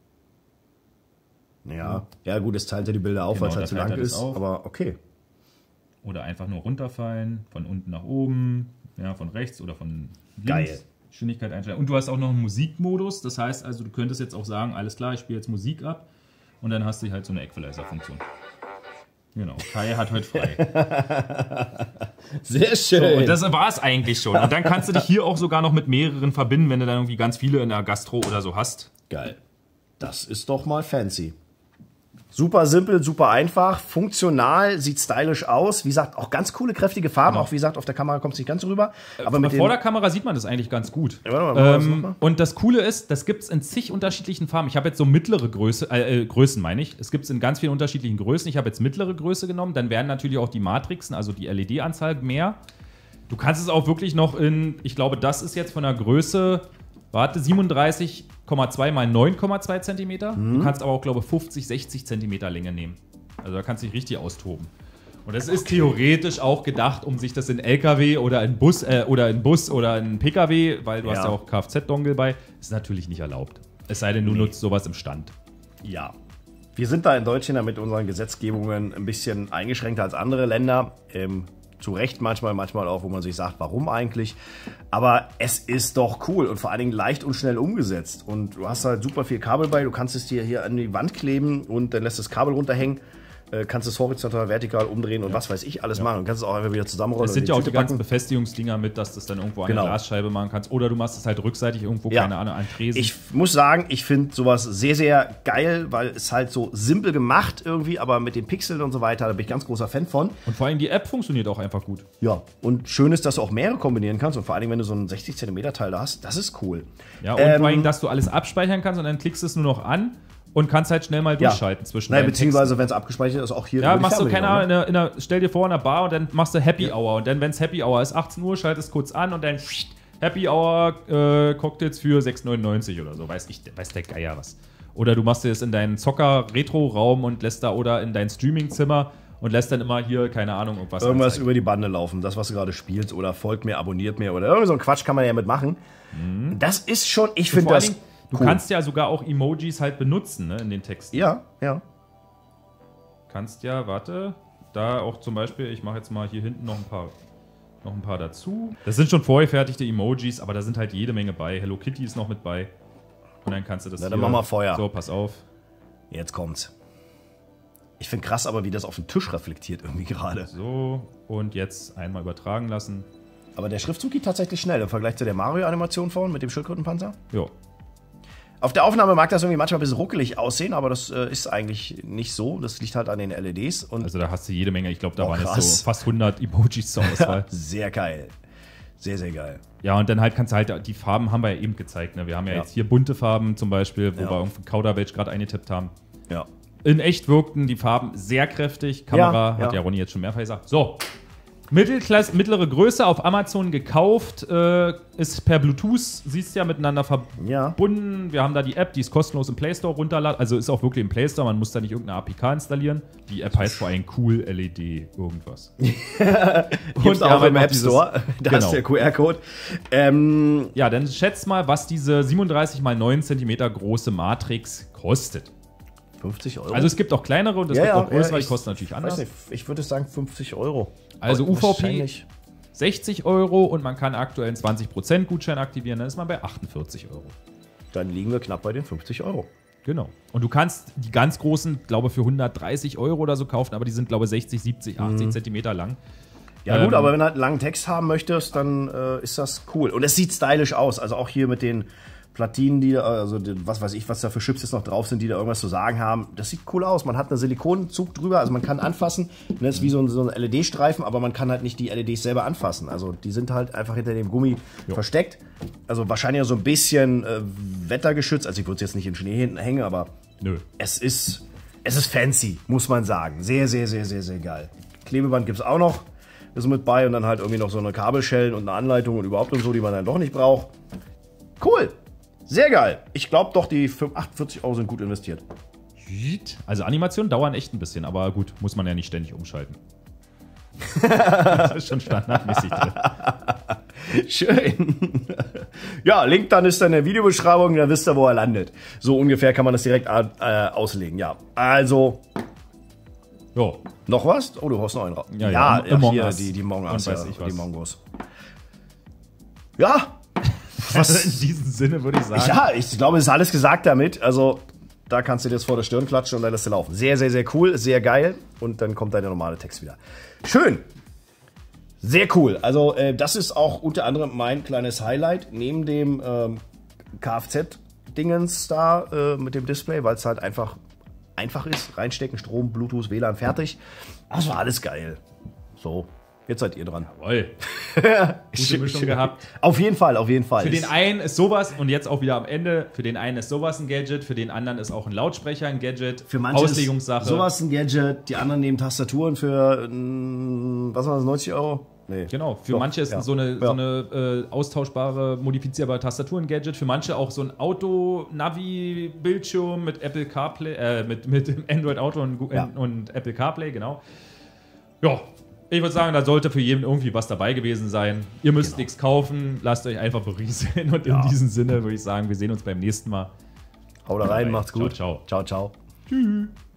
Ja, gut, es teilt ja die Bilder auf, weil es halt zu lang ist. Aber okay. Oder einfach nur runterfallen, von unten nach oben, ja, von rechts oder von links. Geil. Geschwindigkeit einstellen. Und du hast auch noch einen Musikmodus. Das heißt also, du könntest jetzt auch sagen, alles klar, ich spiele jetzt Musik ab. Und dann hast du halt so eine Equalizer-Funktion. Genau, Kai hat heute frei. Sehr schön. So, und das war es eigentlich schon. Und dann kannst du dich hier auch sogar noch mit mehreren verbinden, wenn du dann irgendwie ganz viele in der Gastro oder so hast. Geil. Das ist doch mal fancy. Super simpel, super einfach, funktional, sieht stylisch aus. Wie gesagt, auch ganz coole, kräftige Farben. Auch wie gesagt, auf der Kamera kommt es nicht ganz so rüber. Aber vor der Kamera sieht man das eigentlich ganz gut. Ja, und das Coole ist, das gibt es in zig unterschiedlichen Farben. Ich habe jetzt so mittlere Größen, meine ich. Es gibt es in ganz vielen unterschiedlichen Größen. Ich habe jetzt mittlere Größe genommen. Dann werden natürlich auch die Matrixen, also die LED-Anzahl mehr. Du kannst es auch wirklich noch in, ich glaube, das ist jetzt von der Größe, 37,2 mal 9,2 cm. Du kannst aber auch, glaube ich, 50, 60 cm Länge nehmen. Also da kannst du dich richtig austoben. Und das ist theoretisch auch gedacht, um sich das in LKW oder in Bus oder in PKW, weil du hast ja auch Kfz-Dongle bei, ist natürlich nicht erlaubt. Es sei denn, du nutzt sowas im Stand. Ja. Wir sind da in Deutschland ja mit unseren Gesetzgebungen ein bisschen eingeschränkter als andere Länder. Zu Recht manchmal auch, wo man sich sagt, warum eigentlich? Aber es ist doch cool und vor allen Dingen leicht und schnell umgesetzt. Und du hast halt super viel Kabel bei, du kannst es dir hier an die Wand kleben und dann lässt das Kabel runterhängen. Kannst es horizontal, vertikal umdrehen und was weiß ich alles machen. Und kannst es auch einfach wieder zusammenrollen. Es sind ja auch die ganzen Befestigungsdinger mit, dass du es dann irgendwo an der Glasscheibe machen kannst. Oder du machst es halt rückseitig irgendwo, keine Ahnung, an Tresen. Ich muss sagen, ich finde sowas sehr, sehr geil, weil es halt so simpel gemacht irgendwie, aber mit den Pixeln und so weiter, da bin ich ganz großer Fan von. Und vor allem die App funktioniert auch einfach gut. Ja, und schön ist, dass du auch mehrere kombinieren kannst. Und vor allem, wenn du so einen 60 cm Teil da hast, das ist cool. Ja, und vor allem, dass du alles abspeichern kannst und dann klickst du es nur noch an. Und kannst halt schnell mal durchschalten zwischen Nein, beziehungsweise, wenn es abgespeichert ist, auch hier. Ja, machst du, keine Ahnung, stell dir vor, in einer Bar und dann machst du Happy Hour. Und dann, wenn es Happy Hour ist, 18 Uhr, schaltest kurz an und dann Happy Hour Cocktails für 6,99 oder so. Weiß der Geier was. Oder du machst dir das in deinen Zocker-Retro-Raum und lässt da oder in dein Streaming-Zimmer und lässt dann immer hier, keine Ahnung, irgendwas anzeigen. Über die Bande laufen. Das, was du gerade spielst oder folgt mir, abonniert mir oder irgendwie so ein Quatsch kann man ja mitmachen. Das ist schon, ich finde das. Du kannst ja sogar auch Emojis halt benutzen, ne, in den Texten. Ja. Kannst ja, warte, da auch zum Beispiel, ich mache jetzt mal hier hinten noch ein paar dazu. Das sind schon vorgefertigte Emojis, aber da sind halt jede Menge bei. Hello Kitty ist noch mit bei. Und dann kannst du das dann machen wir Feuer. So, pass auf. Jetzt kommt's. Ich finde krass, aber wie das auf dem Tisch reflektiert irgendwie gerade. So, und jetzt einmal übertragen lassen. Aber der Schriftzug geht tatsächlich schnell im Vergleich zu der Mario-Animation vorhin mit dem Schildkrötenpanzer. Ja. Auf der Aufnahme mag das irgendwie manchmal ein bisschen ruckelig aussehen, aber das ist eigentlich nicht so. Das liegt halt an den LEDs. Und also da hast du jede Menge. Ich glaube, da waren jetzt so fast 100 Emojis zur Auswahl. Sehr geil. Sehr, sehr geil. Ja, und dann halt kannst du halt, die Farben haben wir ja eben gezeigt. Ne? Wir haben ja jetzt hier bunte Farben zum Beispiel, wo wir irgendwie Kauderwelsch gerade eingetippt haben. Ja. In echt wirkten die Farben sehr kräftig. Kamera, hat ja Ronny jetzt schon mehrfach gesagt. So, mittlere Größe auf Amazon gekauft, ist per Bluetooth, siehst ja, miteinander verbunden. Wir haben da die App, die ist kostenlos im Play Store runterladen. Also ist auch wirklich im Play Store, man muss da nicht irgendeine APK installieren. Die App heißt vor allem Cool LED irgendwas. Und auch im App Store, da ist der QR-Code. Ja, dann schätzt mal, was diese 37 x 9 cm große Matrix kostet. 50 Euro? Also es gibt auch kleinere und es gibt auch größere, die kosten natürlich anders. Ich würde sagen 50 Euro. Also UVP 60 Euro und man kann aktuell einen 20% Gutschein aktivieren, dann ist man bei 48 Euro. Dann liegen wir knapp bei den 50 Euro. Genau. Und du kannst die ganz großen, glaube ich, für 130 Euro oder so kaufen, aber die sind, glaube ich, 60, 70, 80 Zentimeter lang. Ja gut, aber wenn du halt einen langen Text haben möchtest, dann ist das cool. Und es sieht stylisch aus. Also auch hier mit den Platinen, die da, also was weiß ich, was da für Chips jetzt noch drauf sind, die da irgendwas zu sagen haben. Das sieht cool aus. Man hat einen Silikonzug drüber, also man kann anfassen. Das ist wie so ein LED-Streifen, aber man kann halt nicht die LEDs selber anfassen. Also die sind halt einfach hinter dem Gummi versteckt. Also wahrscheinlich so ein bisschen wettergeschützt. Also ich würde es jetzt nicht in Schnee hinten hängen, aber es ist fancy, muss man sagen. Sehr, sehr, sehr, sehr, sehr geil. Klebeband gibt es auch noch. Ist mit bei und dann halt irgendwie noch so eine Kabelschellen und eine Anleitung und überhaupt und so, die man dann doch nicht braucht. Cool. Sehr geil. Ich glaube doch, die 48 Euro sind gut investiert. Also Animationen dauern echt ein bisschen, aber gut, muss man ja nicht ständig umschalten. Das ist schon standardmäßig drin. Schön. Ja, Link dann ist dann in der Videobeschreibung, dann wisst ihr, wo er landet. So ungefähr kann man das direkt auslegen. Ja, also... Jo. Noch was? Oh, du hast noch einen raus. Ja, hier die Mongos. Die Mongos. Ja. Was? In diesem Sinne würde ich sagen. Ja, ich glaube, es ist alles gesagt damit. Also, da kannst du dir das vor der Stirn klatschen und dann lässt du laufen. Sehr, sehr, sehr cool, sehr geil. Und dann kommt dein normaler Text wieder. Schön. Sehr cool. Also, das ist auch unter anderem mein kleines Highlight. Neben dem Kfz-Dingens da mit dem Display, weil es halt einfach ist. Reinstecken, Strom, Bluetooth, WLAN, fertig. Das war alles geil. So. Jetzt seid ihr dran. Jawohl. Gute Mischung gehabt. Auf jeden Fall, auf jeden Fall. Für den einen ist sowas, und jetzt auch wieder am Ende, für den einen ist sowas ein Gadget, für den anderen ist auch ein Lautsprecher ein Gadget. Für manche Auslegungssache. Ist sowas ein Gadget, die anderen nehmen Tastaturen für, was war das, 90 Euro? Nee. Genau, für manche ist so eine austauschbare, modifizierbare Tastatur ein Gadget, für manche auch so ein Auto-Navi-Bildschirm mit Apple CarPlay, mit Android Auto und Apple CarPlay, genau. Ja. Ich würde sagen, da sollte für jeden irgendwie was dabei gewesen sein. Ihr müsst nichts kaufen, lasst euch einfach berieseln. Und in diesem Sinne würde ich sagen, wir sehen uns beim nächsten Mal. Haut rein, macht's gut. Ciao, ciao. Ciao, ciao. Tschüss.